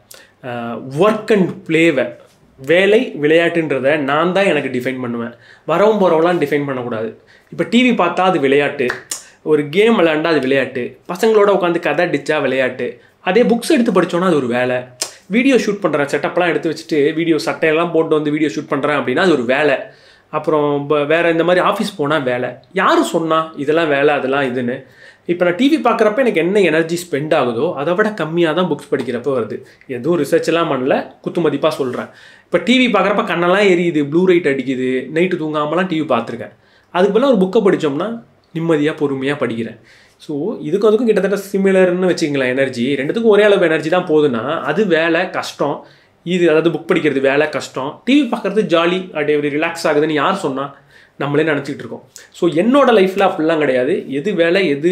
ஒர்க் அண்ட் ப்ளேவை, வேலை விளையாட்டுன்றதை நான் தான் எனக்கு டிஃபைன் பண்ணுவேன். வரவும் போகிறவங்களாம் டிஃபைன் பண்ணக்கூடாது. இப்போ டிவி பார்த்தா அது விளையாட்டு, ஒரு கேம் விளையாண்டா அது விளையாட்டு, பசங்களோட உட்காந்து கதை அடித்தா விளையாட்டு, அதே புக்ஸ் எடுத்து படித்தோன்னா அது ஒரு வேலை. வீடியோ ஷூட் பண்ணுறேன், செட்டப்லாம் எடுத்து வச்சுட்டு வீடியோ சட்டையெல்லாம் போட்டு வந்து வீடியோ ஷூட் பண்ணுறேன் அப்படின்னா அது ஒரு வேலை. அப்புறம் வேறு இந்த மாதிரி ஆஃபீஸ் போனால் வேலை. யார் சொன்னால் இதெல்லாம் வேலை அதெல்லாம் இதுன்னு? இப்போ நான் டிவி பார்க்குறப்ப எனக்கு என்ன எனர்ஜி ஸ்பெண்ட் ஆகுதோ அதை விட கம்மியாக தான் புக்ஸ் படிக்கிறப்ப வருது. எதுவும் ரிசர்ச்லாம் பண்ணல, குத்து மதிப்பாக சொல்கிறேன். இப்போ டிவி பார்க்குறப்ப கண்ணெல்லாம் எரியுது, ப்ளூ லைட் அடிக்குது, நைட்டு தூங்காமலாம் டிவி பார்த்துருக்கேன். அதுக்கு பதிலாக ஒரு புக்கை படித்தோம்னா நிம்மதியாக பொறுமையாக படிக்கிறேன். ஸோ இதுக்கும் அதுக்கும் கிட்டத்தட்ட சிமிலர்னு வச்சுங்களேன். எனர்ஜி ரெண்டுத்துக்கும் ஒரே அளவு எனர்ஜி தான் போகுதுன்னா அது வேலை கஷ்டம். இது அதாவது புக் படிக்கிறது வேலை கஷ்டம், டிவி பார்க்குறது ஜாலி, அப்படியே ஒரு ரிலாக்ஸ் ஆகுதுன்னு யார் சொன்னால்? நம்மளே நினச்சிக்கிட்டு இருக்கோம். ஸோ என்னோடய லைஃப்பில் அப்படிலாம் கிடையாது. எது வேலை எது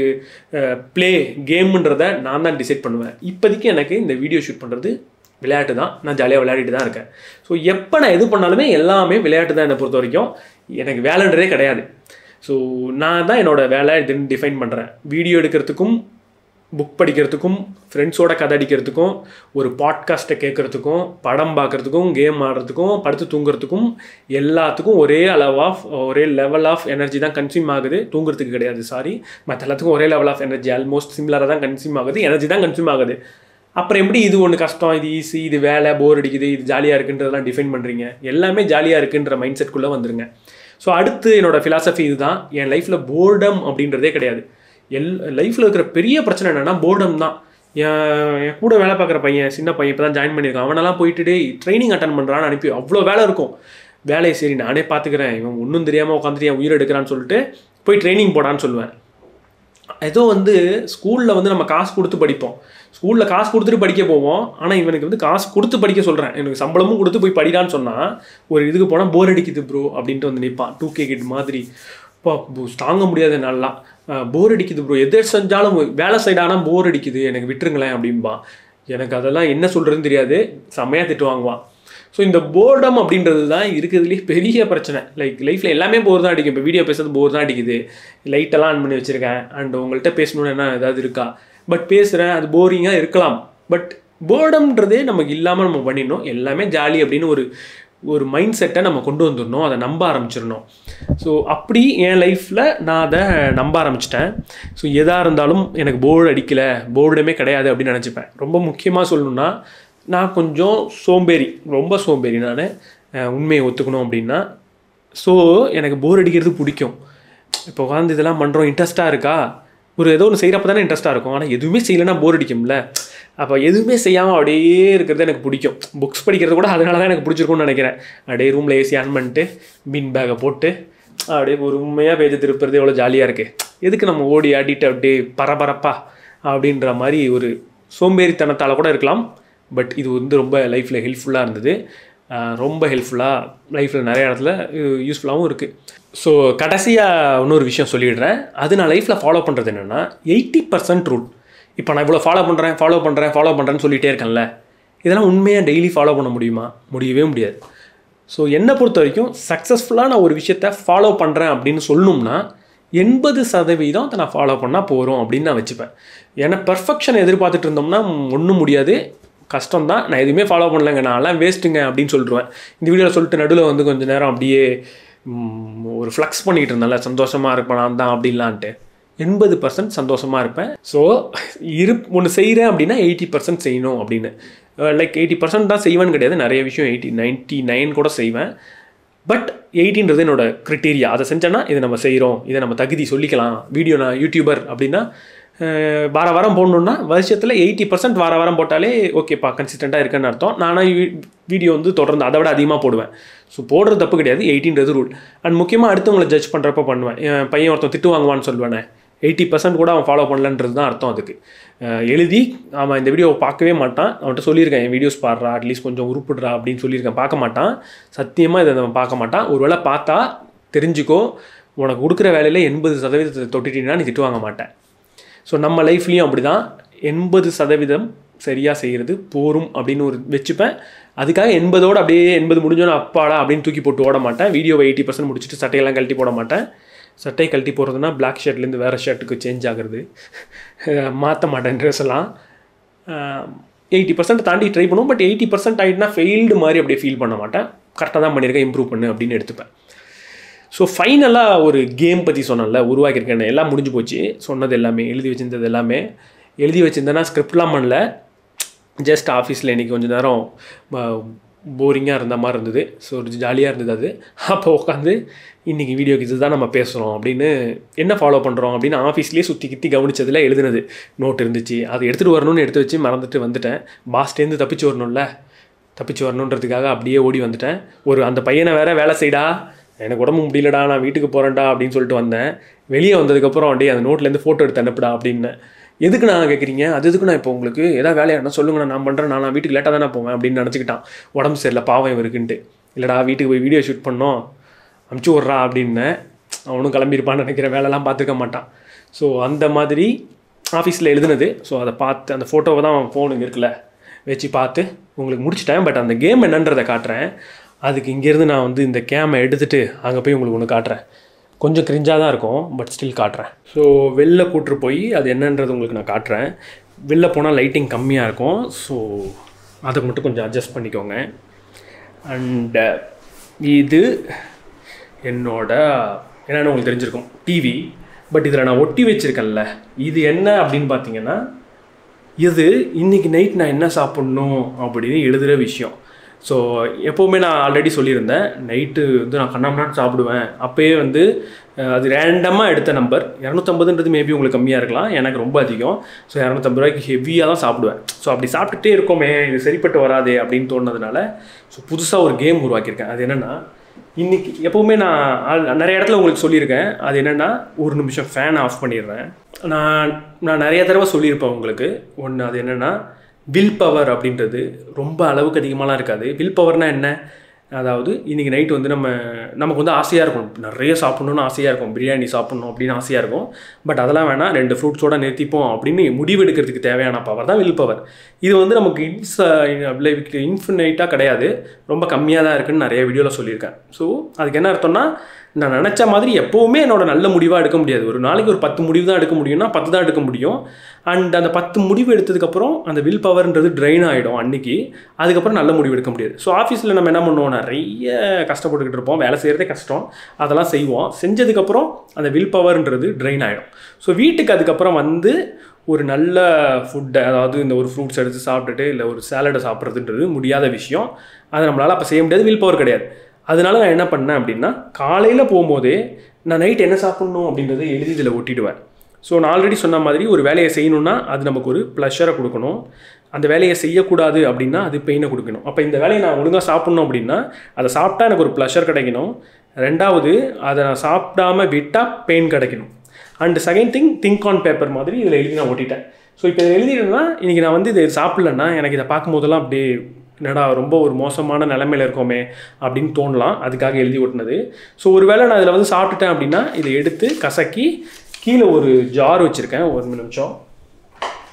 ப்ளே கேமுன்றதை நான் தான் டிசைட் பண்ணுவேன். இப்போதைக்கு எனக்கு இந்த வீடியோ ஷூட் பண்ணுறது விளையாட்டு தான், நான் ஜாலியாக விளையாடிட்டு தான் இருக்கேன். ஸோ எப்போ நான் எது பண்ணாலுமே எல்லாமே விளையாட்டு தான். என்னை பொறுத்த வரைக்கும் எனக்கு வேலைன்றதே கிடையாது. ஸோ நான் தான் என்னோடய வேலை இதுன்னு டிஃபைன் பண்ணுறேன். வீடியோ எடுக்கிறதுக்கும், புக் படிக்கிறதுக்கும், ஃப்ரெண்ட்ஸோட கதை அடிக்கிறதுக்கும், ஒரு பாட்காஸ்ட்டை கேட்குறதுக்கும், படம் பார்க்குறதுக்கும், கேம் ஆடுறதுக்கும், படுத்து தூங்குறதுக்கும் எல்லாத்துக்கும் ஒரே அளவு ஆஃப் ஒரே லெவல் ஆஃப் எனர்ஜி தான் கன்சியூம் ஆகுது. தூங்குறதுக்கு கிடையாது, சாரி. மற்ற எல்லாத்துக்கும் ஒரே லெவல் ஆஃப் எனர்ஜி ஆல்மோஸ்ட் சிமிலராக தான் கன்சியூம் ஆகுது, எனர்ஜி தான் கன்சியூம் ஆகுது. அப்புறம் எப்படி இது ஒன்று கஷ்டம், இது ஈஸி, இது வேலை, போர் அடிக்குது, இது ஜாலியாக இருக்குன்றதெல்லாம் டிஃபைன் பண்ணுறீங்க? எல்லாமே ஜாலியாக இருக்குன்ற மைண்ட் செட்குள்ளே வந்துருங்க. ஸோ அடுத்து என்னோடய ஃபிலாசபி இதுதான். என் லைஃப்பில் போர்டம் அப்படின்றதே கிடையாது. எல் லைஃப்பில் இருக்கிற பெரிய பிரச்சனை என்னென்னா போர்டம் தான். என் என் கூட வேலை பார்க்குற பையன், சின்ன பையன் இப்போ தான் ஜாயின் பண்ணியிருக்கான். அவனெல்லாம் போயிட்டு டே ட்ரைனிங் அட்டன் பண்ணுறான்னு அனுப்பி அவ்வளோ வேலை இருக்கும். வேலையை சரி நானே பார்த்துக்கிறேன், இவன் ஒன்றும் தெரியாமல் உட்காந்துட்டு என் உயிர் எடுக்கிறான்னு சொல்லிட்டு போய் ட்ரைனிங் போடான்னு சொல்லுவேன். ஏதோ வந்து ஸ்கூலில் வந்து நம்ம காசு கொடுத்து படிப்போம், ஸ்கூலில் காசு கொடுத்துட்டு படிக்க போவோம். ஆனால் இவனுக்கு வந்து காசு கொடுத்து படிக்க சொல்கிறேன், எனக்கு சம்பளமும் கொடுத்து போய் படிடான்னு சொன்னால் ஒரு இதுக்கு போனால் போர் அடிக்குது ப்ரோ அப்படின்ட்டு வந்து நிற்பான். டூ கே கிட் மாதிரி இப்போ தாங்க முடியாது, நல்லா போர் அடிக்குது ப்ரோ, எது செஞ்சாலும் வேலை சைடானால் போர் அடிக்குது, எனக்கு விட்டுருங்களேன் அப்படின்பான். எனக்கு அதெல்லாம் என்ன சொல்கிறதுன்னு தெரியாது, செம்மையாக திட்டு வாங்குவான். ஸோ இந்த போர்டம் அப்படின்றது தான் இருக்கிறதுலேயே பெரிய பிரச்சனை. லைக் லைஃப்பில் எல்லாமே போர் தான் அடிக்கும். இப்போ வீடியோ பேசுறது போர் தான் அடிக்குது, லைட்டெல்லாம் ஆன் பண்ணி வச்சுருக்கேன், அண்ட் உங்கள்கிட்ட பேசணுன்னு என்ன ஏதாவது இருக்கா, பட் பேசுகிறேன், அது போரிங்காக இருக்கலாம். பட் போர்டம்ன்றதே நமக்கு இல்லாமல் நம்ம பண்ணிடணும். எல்லாமே ஜாலி அப்படின்னு ஒரு ஒரு மைண்ட் செட்டை நம்ம கொண்டு வந்துடணும், அதை நம்ப ஆரம்பிச்சிடணும். ஸோ அப்படி என் லைஃப்பில் நான் அதை நம்ப ஆரம்பிச்சிட்டேன். ஸோ எதாக இருந்தாலும் எனக்கு போர்டு அடிக்கலை, போர்டுமே கிடையாது அப்படின்னு நினச்சிப்பேன். ரொம்ப முக்கியமாக சொல்லணுன்னா நான் கொஞ்சம் சோம்பேறி, ரொம்ப சோம்பேறி நான், உண்மையை ஒத்துக்கணும் அப்படின்னா. ஸோ எனக்கு போர் அடிக்கிறது பிடிக்கும். இப்போ உட்காந்து இதெல்லாம் பண்ணுறோம், இன்ட்ரெஸ்ட்டாக இருக்கா, ஒரு ஏதோ ஒன்று செய்கிறப்ப தானே இன்ட்ரெஸ்ட்டாக இருக்கும். ஆனால் எதுவுமே செய்யலைன்னா போர் அடிக்கும்ல. அப்போ எதுவுமே செய்யாமல் அப்படியே இருக்கிறது எனக்கு பிடிக்கும். புக்ஸ் படிக்கிறது கூட அதனால தான் எனக்கு பிடிச்சிருக்கும்னு நினைக்கிறேன். அப்படியே ரூமில் ஏசி ஆன் பண்ணிட்டு பின் பேக்கை போட்டு அப்படியே ஒரு உண்மையாக பேஜை திருப்புறது எவ்வளோ ஜாலியாக இருக்குது. எதுக்கு நம்ம ஓடி ஆடிட்டு அப்படியே பரபரப்பா அப்படின்ற மாதிரி ஒரு சோம்பேறித்தனத்தால் கூட இருக்கலாம். பட் இது வந்து ரொம்ப லைஃப்பில் ஹெல்ப்ஃபுல்லாக இருந்தது, ரொம்ப ஹெல்ப்ஃபுல்லாக லைஃப்பில் நிறைய இடத்துல யூஸ்ஃபுல்லாகவும் இருக்குது. ஸோ கடைசியாக இன்னொரு விஷயம் சொல்லிடுறேன். அது நான் லைஃப்பில் ஃபாலோ பண்ணுறது என்னென்னா எயிட்டி பர்சன்ட் ரூல். இப்போ நான் இவ்வளோ ஃபாலோ பண்ணுறேன் ஃபாலோ பண்ணுறேன் ஃபாலோ பண்ணுறேன்னு சொல்லிகிட்டே இருக்கேன்ல, இதெல்லாம் உண்மையாக டெய்லி ஃபாலோ பண்ண முடியுமா? முடியவே முடியாது. ஸோ என்னை பொறுத்த வரைக்கும் சக்ஸஸ்ஃபுல்லாக நான் ஒரு விஷயத்தை ஃபாலோ பண்ணுறேன் அப்படின்னு சொல்லணும்னா எண்பது சதவீதம் அதை நான் ஃபாலோ பண்ணால் போகிறோம் அப்படின்னு நான் வச்சுப்பேன். ஏன்னா பெர்ஃபெக்ஷனை எதிர்பார்த்துட்டு இருந்தோம்னா ஒன்றும் முடியாது, கஷ்டம் தான். நான் எதுவுமே ஃபாலோ பண்ணலைங்க, நான்லாம் வேஸ்ட்டுங்க அப்படின்னு சொல்லிடுவேன். இந்த வீடியோவில் சொல்லிட்டு நடுவில் வந்து கொஞ்சம் நேரம் அப்படியே ஒரு ஃப்ளக்ஸ் பண்ணிக்கிட்டு இருந்தேன்ல, சந்தோஷமாக இருப்பேன் நான் தான் அப்படின்லான்ட்டு. எண்பது பர்சன்ட் சந்தோஷமாக இருப்பேன். ஸோ இரு ஒன்று செய்கிறேன் அப்படின்னா எயிட்டி பர்சன்ட் செய்யணும் அப்படின்னு. லைக் எயிட்டி பர்சன்ட் தான் செய்வேன்னு கிடையாது, நிறைய விஷயம் எயிட்டி நைன்ட்டி நைன் கூட செய்வேன். பட் எயிட்டின்றது என்னோடய க்ரிட்டீரியா. அதை செஞ்சேன்னா இதை நம்ம செய்கிறோம், இதை நம்ம தகுதி சொல்லிக்கலாம். வீடியோ நான் யூடியூபர் அப்படின்னா வார வாரம் போடணுன்னா வருஷத்தில் எயிட்டி பர்சன்ட் வார வாரம் போட்டாலே ஓகேப்பா கன்சிஸ்டண்ட்டாக இருக்குன்னு அர்த்தம். நானும் வீடியோ வந்து தொடர்ந்து அதை விட அதிகமாக போடுவேன். ஸோ போடுறது தப்பு கிடையாது, எயிட்டின்றது ரூல். அண்ட் முக்கியமாக அடுத்தவங்களை ஜட்ஜ் பண்ணுறப்ப பண்ணுவேன். என் பையன் ஒருத்தன் திட்டு வாங்குவான்னு சொல்லுவேனே, எயிட்டி பர்சன்ட் கூட அவன் ஃபாலோ பண்ணலன்றது தான் அர்த்தம். அதுக்கு எழுதி அவன் இந்த வீடியோவை பார்க்கவே மாட்டான். அவன்கிட்ட சொல்லியிருக்கேன், என் வீடியோஸ் பாடுறா, அட்லீஸ்ட் கொஞ்சம் உருப்பிடுறா அப்படின்னு சொல்லியிருக்கேன். பார்க்க மாட்டான், சத்தியமாக இதை அவன் பார்க்க மாட்டான். ஒரு வேளை பார்த்தா தெரிஞ்சுக்கோ, உனக்கு கொடுக்குற வேலையில் எண்பது சதவீதத்தை தொட்டுட்டீங்கன்னா நீ திட்டு வாங்க மாட்டேன். ஸோ நம்ம லைஃப்லேயும் அப்படி தான், எண்பது சதவீதம் சரியாக செய்கிறது போரும் அப்படின்னு ஒரு வச்சுப்பேன். அதுக்காக எண்பதோடு அப்படியே எண்பது முடிஞ்சோன்னா அப்பாடா அப்படின்னு தூக்கி போட்டு ஓட மாட்டேன். வீடியோவை எயிட்டி பர்சன்ட் முடிச்சுட்டு சட்டையெல்லாம் கழட்டி போட மாட்டேன். சட்டை கழட்டி போடுறதுனா பிளாக் ஷர்ட்லேருந்து வேறு ஷர்ட்டுக்கு சேஞ்ச் ஆகுறது, மாற்ற மாட்டேன் ட்ரெஸ் எல்லாம். எயிட்டி பர்சன்ட் தாண்டி ட்ரை பண்ணுவோம். பட் எயிட்டி பர்சன்ட் ஆகிட்டுனா ஃபெயில்டு மாதிரி அப்படியே ஃபீல் பண்ண மாட்டேன். கரெக்டாக தான் பண்ணியிருக்கேன், இம்ப்ரூவ் பண்ணு அப்படின்னு எடுத்துப்பேன். ஸோ ஃபைனலாக ஒரு கேம் பற்றி சொன்னேன்ல, உருவாக்கியிருக்கேன். எல்லாம் முடிஞ்சு போச்சு, சொன்னது எல்லாமே எழுதி வச்சுருந்தது எல்லாமே எழுதி வச்சுருந்தேன்னா ஸ்கிரிப்ட்லாம் பண்ணல. ஜஸ்ட் ஆஃபீஸில் இன்றைக்கி கொஞ்சம் நேரம் போரிங்காக இருந்த மாதிரி இருந்தது. ஸோ ஒரு ஜாலியாக இருந்தது அது. அப்போ உட்காந்து இன்றைக்கி வீடியோக்கு இது தான் நம்ம பேசுகிறோம் அப்படின்னு, என்ன ஃபாலோ பண்ணுறோம் அப்படின்னு ஆஃபீஸ்லேயே சுற்றி கித்தி கவனிச்சதில் எழுதுனது நோட் இருந்துச்சு. அதை எடுத்துகிட்டு வரணும்னு எடுத்து வச்சு மறந்துட்டு வந்துட்டேன். பாஸ்டேருந்து தப்பிச்சு வரணும்ல, தப்பிச்சு வரணுன்றதுக்காக அப்படியே ஓடி வந்துட்டேன். ஒரு அந்த பையனை வேறு வேலை செய்டா, எனக்கு உடம்பு முடியலடா நான் வீட்டுக்கு போகிறேன்டா அப்படின்னு சொல்லிட்டு வந்தேன். வெளியே வந்ததுக்கப்புறம் அப்படியே அந்த நோட்லேருந்து ஃபோட்டோ எடுத்து அனுப்புடா அப்படின்னு. எதுக்கு நான் கேட்குறீங்க? அது எதுக்கு நான் இப்போ உங்களுக்கு ஏதாவது வேலையானா சொல்லுங்கண்ணா, நான் பண்ணுறேன், நான் வீட்டுக்கு லேட்டாக தானே போவேன் அப்படின்னு நினச்சிக்கிட்டான். உடம்பு சரியில்லை பாவம் இவருக்குன்ட்டு. இல்லைடா வீட்டுக்கு போய் வீடியோ ஷூட் பண்ணோம், அமுச்சு விட்றா அப்படின்னு. அவனும் கிளம்பியிருப்பான்னு நினைக்கிற, வேலைலாம் பார்த்துக்க மாட்டான். ஸோ அந்த மாதிரி ஆஃபீஸில் எழுதுனது. ஸோ அதை பார்த்து அந்த ஃபோட்டோவை தான் அவன் ஃபோனுங்க இருக்குல்ல வச்சு பார்த்து உங்களுக்கு முடிச்சிட்டேன். பட் அந்த கேம் என்னன்றதை காட்டுறேன். அதுக்கு இங்கேருந்து நான் வந்து இந்த கேமை எடுத்துகிட்டு அங்கே போய் உங்களுக்கு ஒன்று காட்டுறேன். கொஞ்சம் கிரிஞ்சாக தான் இருக்கும், பட் ஸ்டில் காட்டுறேன். ஸோ வெளில கூட்டுரு போய் அது என்னன்றது உங்களுக்கு நான் காட்டுறேன். வெளில போனால் லைட்டிங் கம்மியாக இருக்கும், ஸோ அதை மட்டும் கொஞ்சம் அட்ஜஸ்ட் பண்ணிக்கோங்க. அண்டு இது என்னோட என்னென்னு உங்களுக்கு தெரிஞ்சிருக்கும், டிவி. பட் இதில் நான் ஒட்டி வச்சுருக்கேன்ல, இது என்ன அப்படின்னு பார்த்தீங்கன்னா, இது இன்றைக்கி நைட் நான் என்ன சாப்பிட்ணும் அப்படின்னு எழுதுகிற விஷயம். ஸோ எப்போவுமே நான் ஆல்ரெடி சொல்லியிருந்தேன், நைட்டு வந்து நான் கண்ணாமண்ணான்னு சாப்பிடுவேன். அப்போயே வந்து அது ரேண்டமாக எடுத்த நம்பர். இரநூத்தம்பதுன்றது மேபி உங்களுக்கு கம்மியாக இருக்கலாம், எனக்கு ரொம்ப அதிகம். ஸோ இரநூத்தம்பது ரூபாய்க்கு ஹெவியாக தான் சாப்பிடுவேன். ஸோ அப்படி சாப்பிட்டுட்டே இருக்கோமே, இது சரிப்பட்டு வராதே அப்படின்னு தோணுனதுனால ஸோ புதுசாக ஒரு கேம் உருவாக்கியிருக்கேன். அது என்னென்னா, இன்றைக்கி எப்போவுமே நான் நிறைய இடத்துல உங்களுக்கு சொல்லியிருக்கேன். அது என்னென்னா, ஒரு நிமிஷம் ஃபேன் ஆஃப் பண்ணிடுறேன். நான் நான் நிறைய தடவை சொல்லியிருப்பேன் உங்களுக்கு. ஒன்று அது என்னென்னா, வில் பவர் அப்படின்றது ரொம்ப அளவுக்கு அதிகமாகலாம் இருக்காது. வில் பவர்னால் என்ன? அதாவது இன்றைக்கி நைட்டு வந்து நம்ம நமக்கு வந்து ஆசையாக இருக்கும், நிறைய சாப்பிட்ணுன்னு ஆசையாக இருக்கும், பிரியாணி சாப்பிட்ணும் அப்படின்னு ஆசையாக இருக்கும். பட் அதெல்லாம் வேணாம், ரெண்டு ஃப்ரூட்ஸோடு நிறுத்திப்போம் அப்படின்னு முடிவெடுக்கிறதுக்கு தேவையான பவர் தான் வில் பவர். இது வந்து நமக்கு இன்ஸ் இன்ஃபினைட்டாக கிடையாது, ரொம்ப கம்மியாக தான் இருக்குதுன்னு நிறைய வீடியோவில் சொல்லியிருக்கேன். ஸோ அதுக்கு என்ன அர்த்தம்னா, நான் நினச்ச மாதிரி எப்போவுமே என்னோடய நல்ல முடிவாக எடுக்க முடியாது. ஒரு நாளைக்கு ஒரு பத்து முடிவு தான் எடுக்க முடியும்னா பத்து தான் எடுக்க முடியும். அண்ட் அந்த பத்து முடிவு எடுத்ததுக்கப்புறம் அந்த வில் பவர்ன்றது ட்ரெயின் ஆகிடும் அன்றைக்கி. அதுக்கப்புறம் நல்ல முடிவு எடுக்க முடியாது. ஸோ ஆஃபீஸில் நம்ம என்ன பண்ணுவோம், நிறைய கஷ்டப்பட்டுக்கிட்டு இருப்போம், வேலை செய்கிறதே கஷ்டம், அதெல்லாம் செய்வோம். செஞ்சதுக்கப்புறம் அந்த வில் பவர்ன்றது ட்ரெயின் ஆகிடும். ஸோ வீட்டுக்கு அதுக்கப்புறம் வந்து ஒரு நல்ல ஃபுட்டை, அதாவது இந்த ஒரு ஃப்ரூட்ஸ் எடுத்து சாப்பிட்டுட்டு இல்லை ஒரு சேலடை சாப்பிட்றதுன்றது முடியாத விஷயம். அதை நம்மளால் அப்போ செய்ய முடியாது, வில் பவர் கிடையாது. அதனால நான் என்ன பண்ணேன் அப்படின்னா, காலையில் போகும்போதே நான் நைட் என்ன சாப்பிட்ணும் அப்படின்றத எழுதி இதில் ஒட்டிடுவேன். ஸோ நான் ஆல்ரெடி சொன்ன மாதிரி ஒரு வேலையை செய்யணுன்னா அது நமக்கு ஒரு ப்ளஷரை கொடுக்கணும். அந்த வேலையை செய்யக்கூடாது அப்படின்னா அது பெயினை கொடுக்கணும். அப்போ இந்த வேலையை நான் ஒழுங்காக சாப்பிட்ணும் அப்படின்னா அதை சாப்பிட்டா எனக்கு ஒரு ப்ளஷர் கிடைக்கணும். ரெண்டாவது, அதை நான் சாப்பிடாமல் விட்டால் பெயின் கிடைக்கணும். And second thing, think on paper மாதிரி இதில் எழுதி நான் ஒட்டிட்டேன். ஸோ இப்போ இதை எழுதிட்டேன்னா இன்றைக்கி நான் வந்து இதை சாப்பிட்லன்னா எனக்கு இதை பார்க்கும்போதெல்லாம் அப்படியே என்னடா ரொம்ப ஒரு மோசமான நிலைமையில் இருக்கோமே அப்படின்னு தோணலாம். அதுக்காக எழுதி ஓட்டினது. ஸோ ஒரு வேளை நான் இதில் வந்து சாப்பிட்டுட்டேன் அப்படின்னா இதை எடுத்து கசக்கி கீழே ஒரு ஜார் வச்சுருக்கேன். ஒரு நிமிஷம்.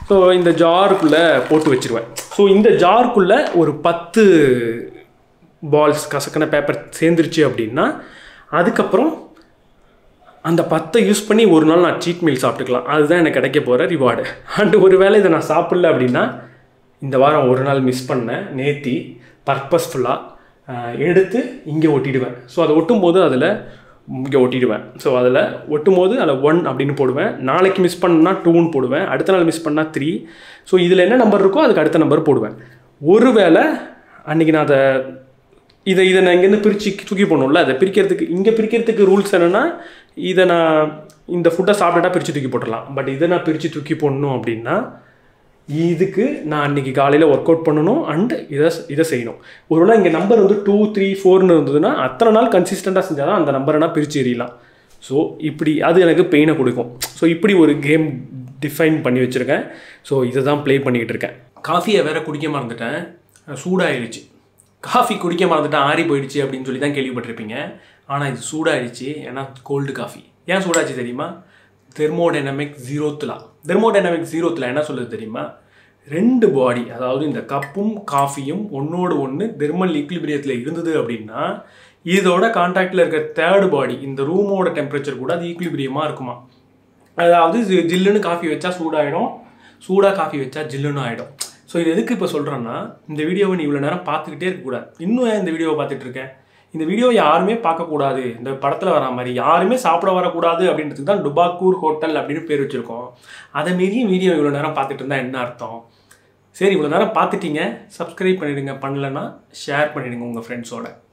ஸோ இந்த ஜாருக்குள்ளே போட்டு வச்சுருவேன். ஸோ இந்த ஜாருக்குள்ளே ஒரு பத்து பால்ஸ் கசக்கின பேப்பர் சேர்ந்துருச்சு அப்படின்னா அதுக்கப்புறம் அந்த பத்தை யூஸ் பண்ணி ஒரு நாள் நான் சீட் மீல் சாப்பிட்டுக்கலாம். அதுதான் எனக்கு கிடைக்க போகிற ரிவார்டு. அண்ட் ஒரு வேளை இதை நான் சாப்பிடல அப்படின்னா இந்த வாரம் ஒரு நாள் மிஸ் பண்ணேன் நேத்தி பர்பஸ்ஃபுல்லாக எடுத்து இங்கே ஒட்டிடுவேன். ஸோ அதை ஒட்டும் போது அதில் இங்கே ஒட்டிடுவேன். ஸோ அதில் ஒட்டும் போது அதில் ஒன் அப்படின்னு போடுவேன். நாளைக்கு மிஸ் பண்ணால் டூன்னு போடுவேன். அடுத்த நாள் மிஸ் பண்ணால் த்ரீ. ஸோ இதில் என்ன நம்பர் இருக்கோ அதுக்கு அடுத்த நம்பர் போடுவேன். ஒரு வேளை அன்றைக்கி நான் அதை இதை இதை நான் இங்கேருந்து பிரித்து தூக்கி போடணும்ல, அதை பிரிக்கிறதுக்கு இங்கே பிரிக்கிறதுக்கு ரூல்ஸ் என்னென்னா இதை நான் இந்த ஃபுட்டை சாப்பிட்டுட்டா பிரித்து தூக்கி போட்டுடலாம். பட் இதை நான் பிரித்து தூக்கி போடணும் அப்படின்னா இதுக்கு நான் அன்றைக்கி காலையில் ஒர்க் அவுட் பண்ணணும் அண்ட் இதை இதை செய்யணும். ஒருவேளை இங்கே நம்பர் வந்து டூ த்ரீ ஃபோர்னு இருந்ததுன்னா அத்தனை நாள் கன்சிஸ்டண்ட்டாக செஞ்சால் தான் அந்த நம்பரை நான் பிரித்து எறியலாம். ஸோ இப்படி அது எனக்கு பெயினை கொடுக்கும். ஸோ இப்படி ஒரு கேம் டிஃபைன் பண்ணி வச்சுருக்கேன். ஸோ இதை தான் ப்ளே பண்ணிக்கிட்டு இருக்கேன். காஃபியை வேறு குடிக்க மறந்துட்டேன், சூடாகிடுச்சு. காஃபி குடிக்க மறந்துட்டேன், ஆறி போயிடுச்சு அப்படின்னு சொல்லி தான் கேள்விப்பட்டிருப்பீங்க. ஆனால் இது சூடாகிடுச்சு, ஏன்னா கோல்டு காஃபி. ஏன் சூடாச்சு தெரியுமா? தெர்மோடைனமிக் ஜீரோத்தில் தெர்மோடைனமிக் ஜீரோத்தில் என்ன சொல்லுது தெரியுமா? ரெண்டு பாடி, அதாவது இந்த கப்பும் காஃபியும் ஒன்றோடு ஒன்று தெர்மல் ஈக்குலிபிரியத்தில் இருந்தது அப்படின்னா இதோட கான்டாக்டில் இருக்கிற தேர்டு பாடி இந்த ரூமோட டெம்பரேச்சர் கூட அது ஈக்குலிபிரியமாக இருக்குமா. அதாவது ஜில்லுன்னு காஃபி வச்சா சூடாகிடும், சூடாக காஃபி வச்சா ஜில்லுன்னு ஆகிடும். ஸோ இது எதுக்கு இப்போ சொல்கிறேன்னா, இந்த வீடியோவை நீ இவ்வளோ நேரம் பார்த்துக்கிட்டே இருக்கக்கூடாது. இன்னும் ஏன் இந்த வீடியோவை பார்த்துட்டு இருக்கேன்? இந்த வீடியோ யாருமே பார்க்கக்கூடாது, இந்த படத்தில் வர மாதிரி யாருமே சாப்பிட வரக்கூடாது அப்படின்றதுக்கு தான் டுபாக்கூர் ஹோட்டல் அப்படின்னு பேர் வச்சுருக்கோம். அதை மீறி வீடியோ இவ்வளோ நேரம் பார்த்துட்டு இருந்தால் என்ன அர்த்தம்? சரி, இவ்வளோ நேரம் பார்த்துட்டீங்க, சப்ஸ்கிரைப் பண்ணிவிடுங்க. பண்ணலைன்னா ஷேர் பண்ணிவிடுங்க உங்கள் ஃப்ரெண்ட்ஸோட.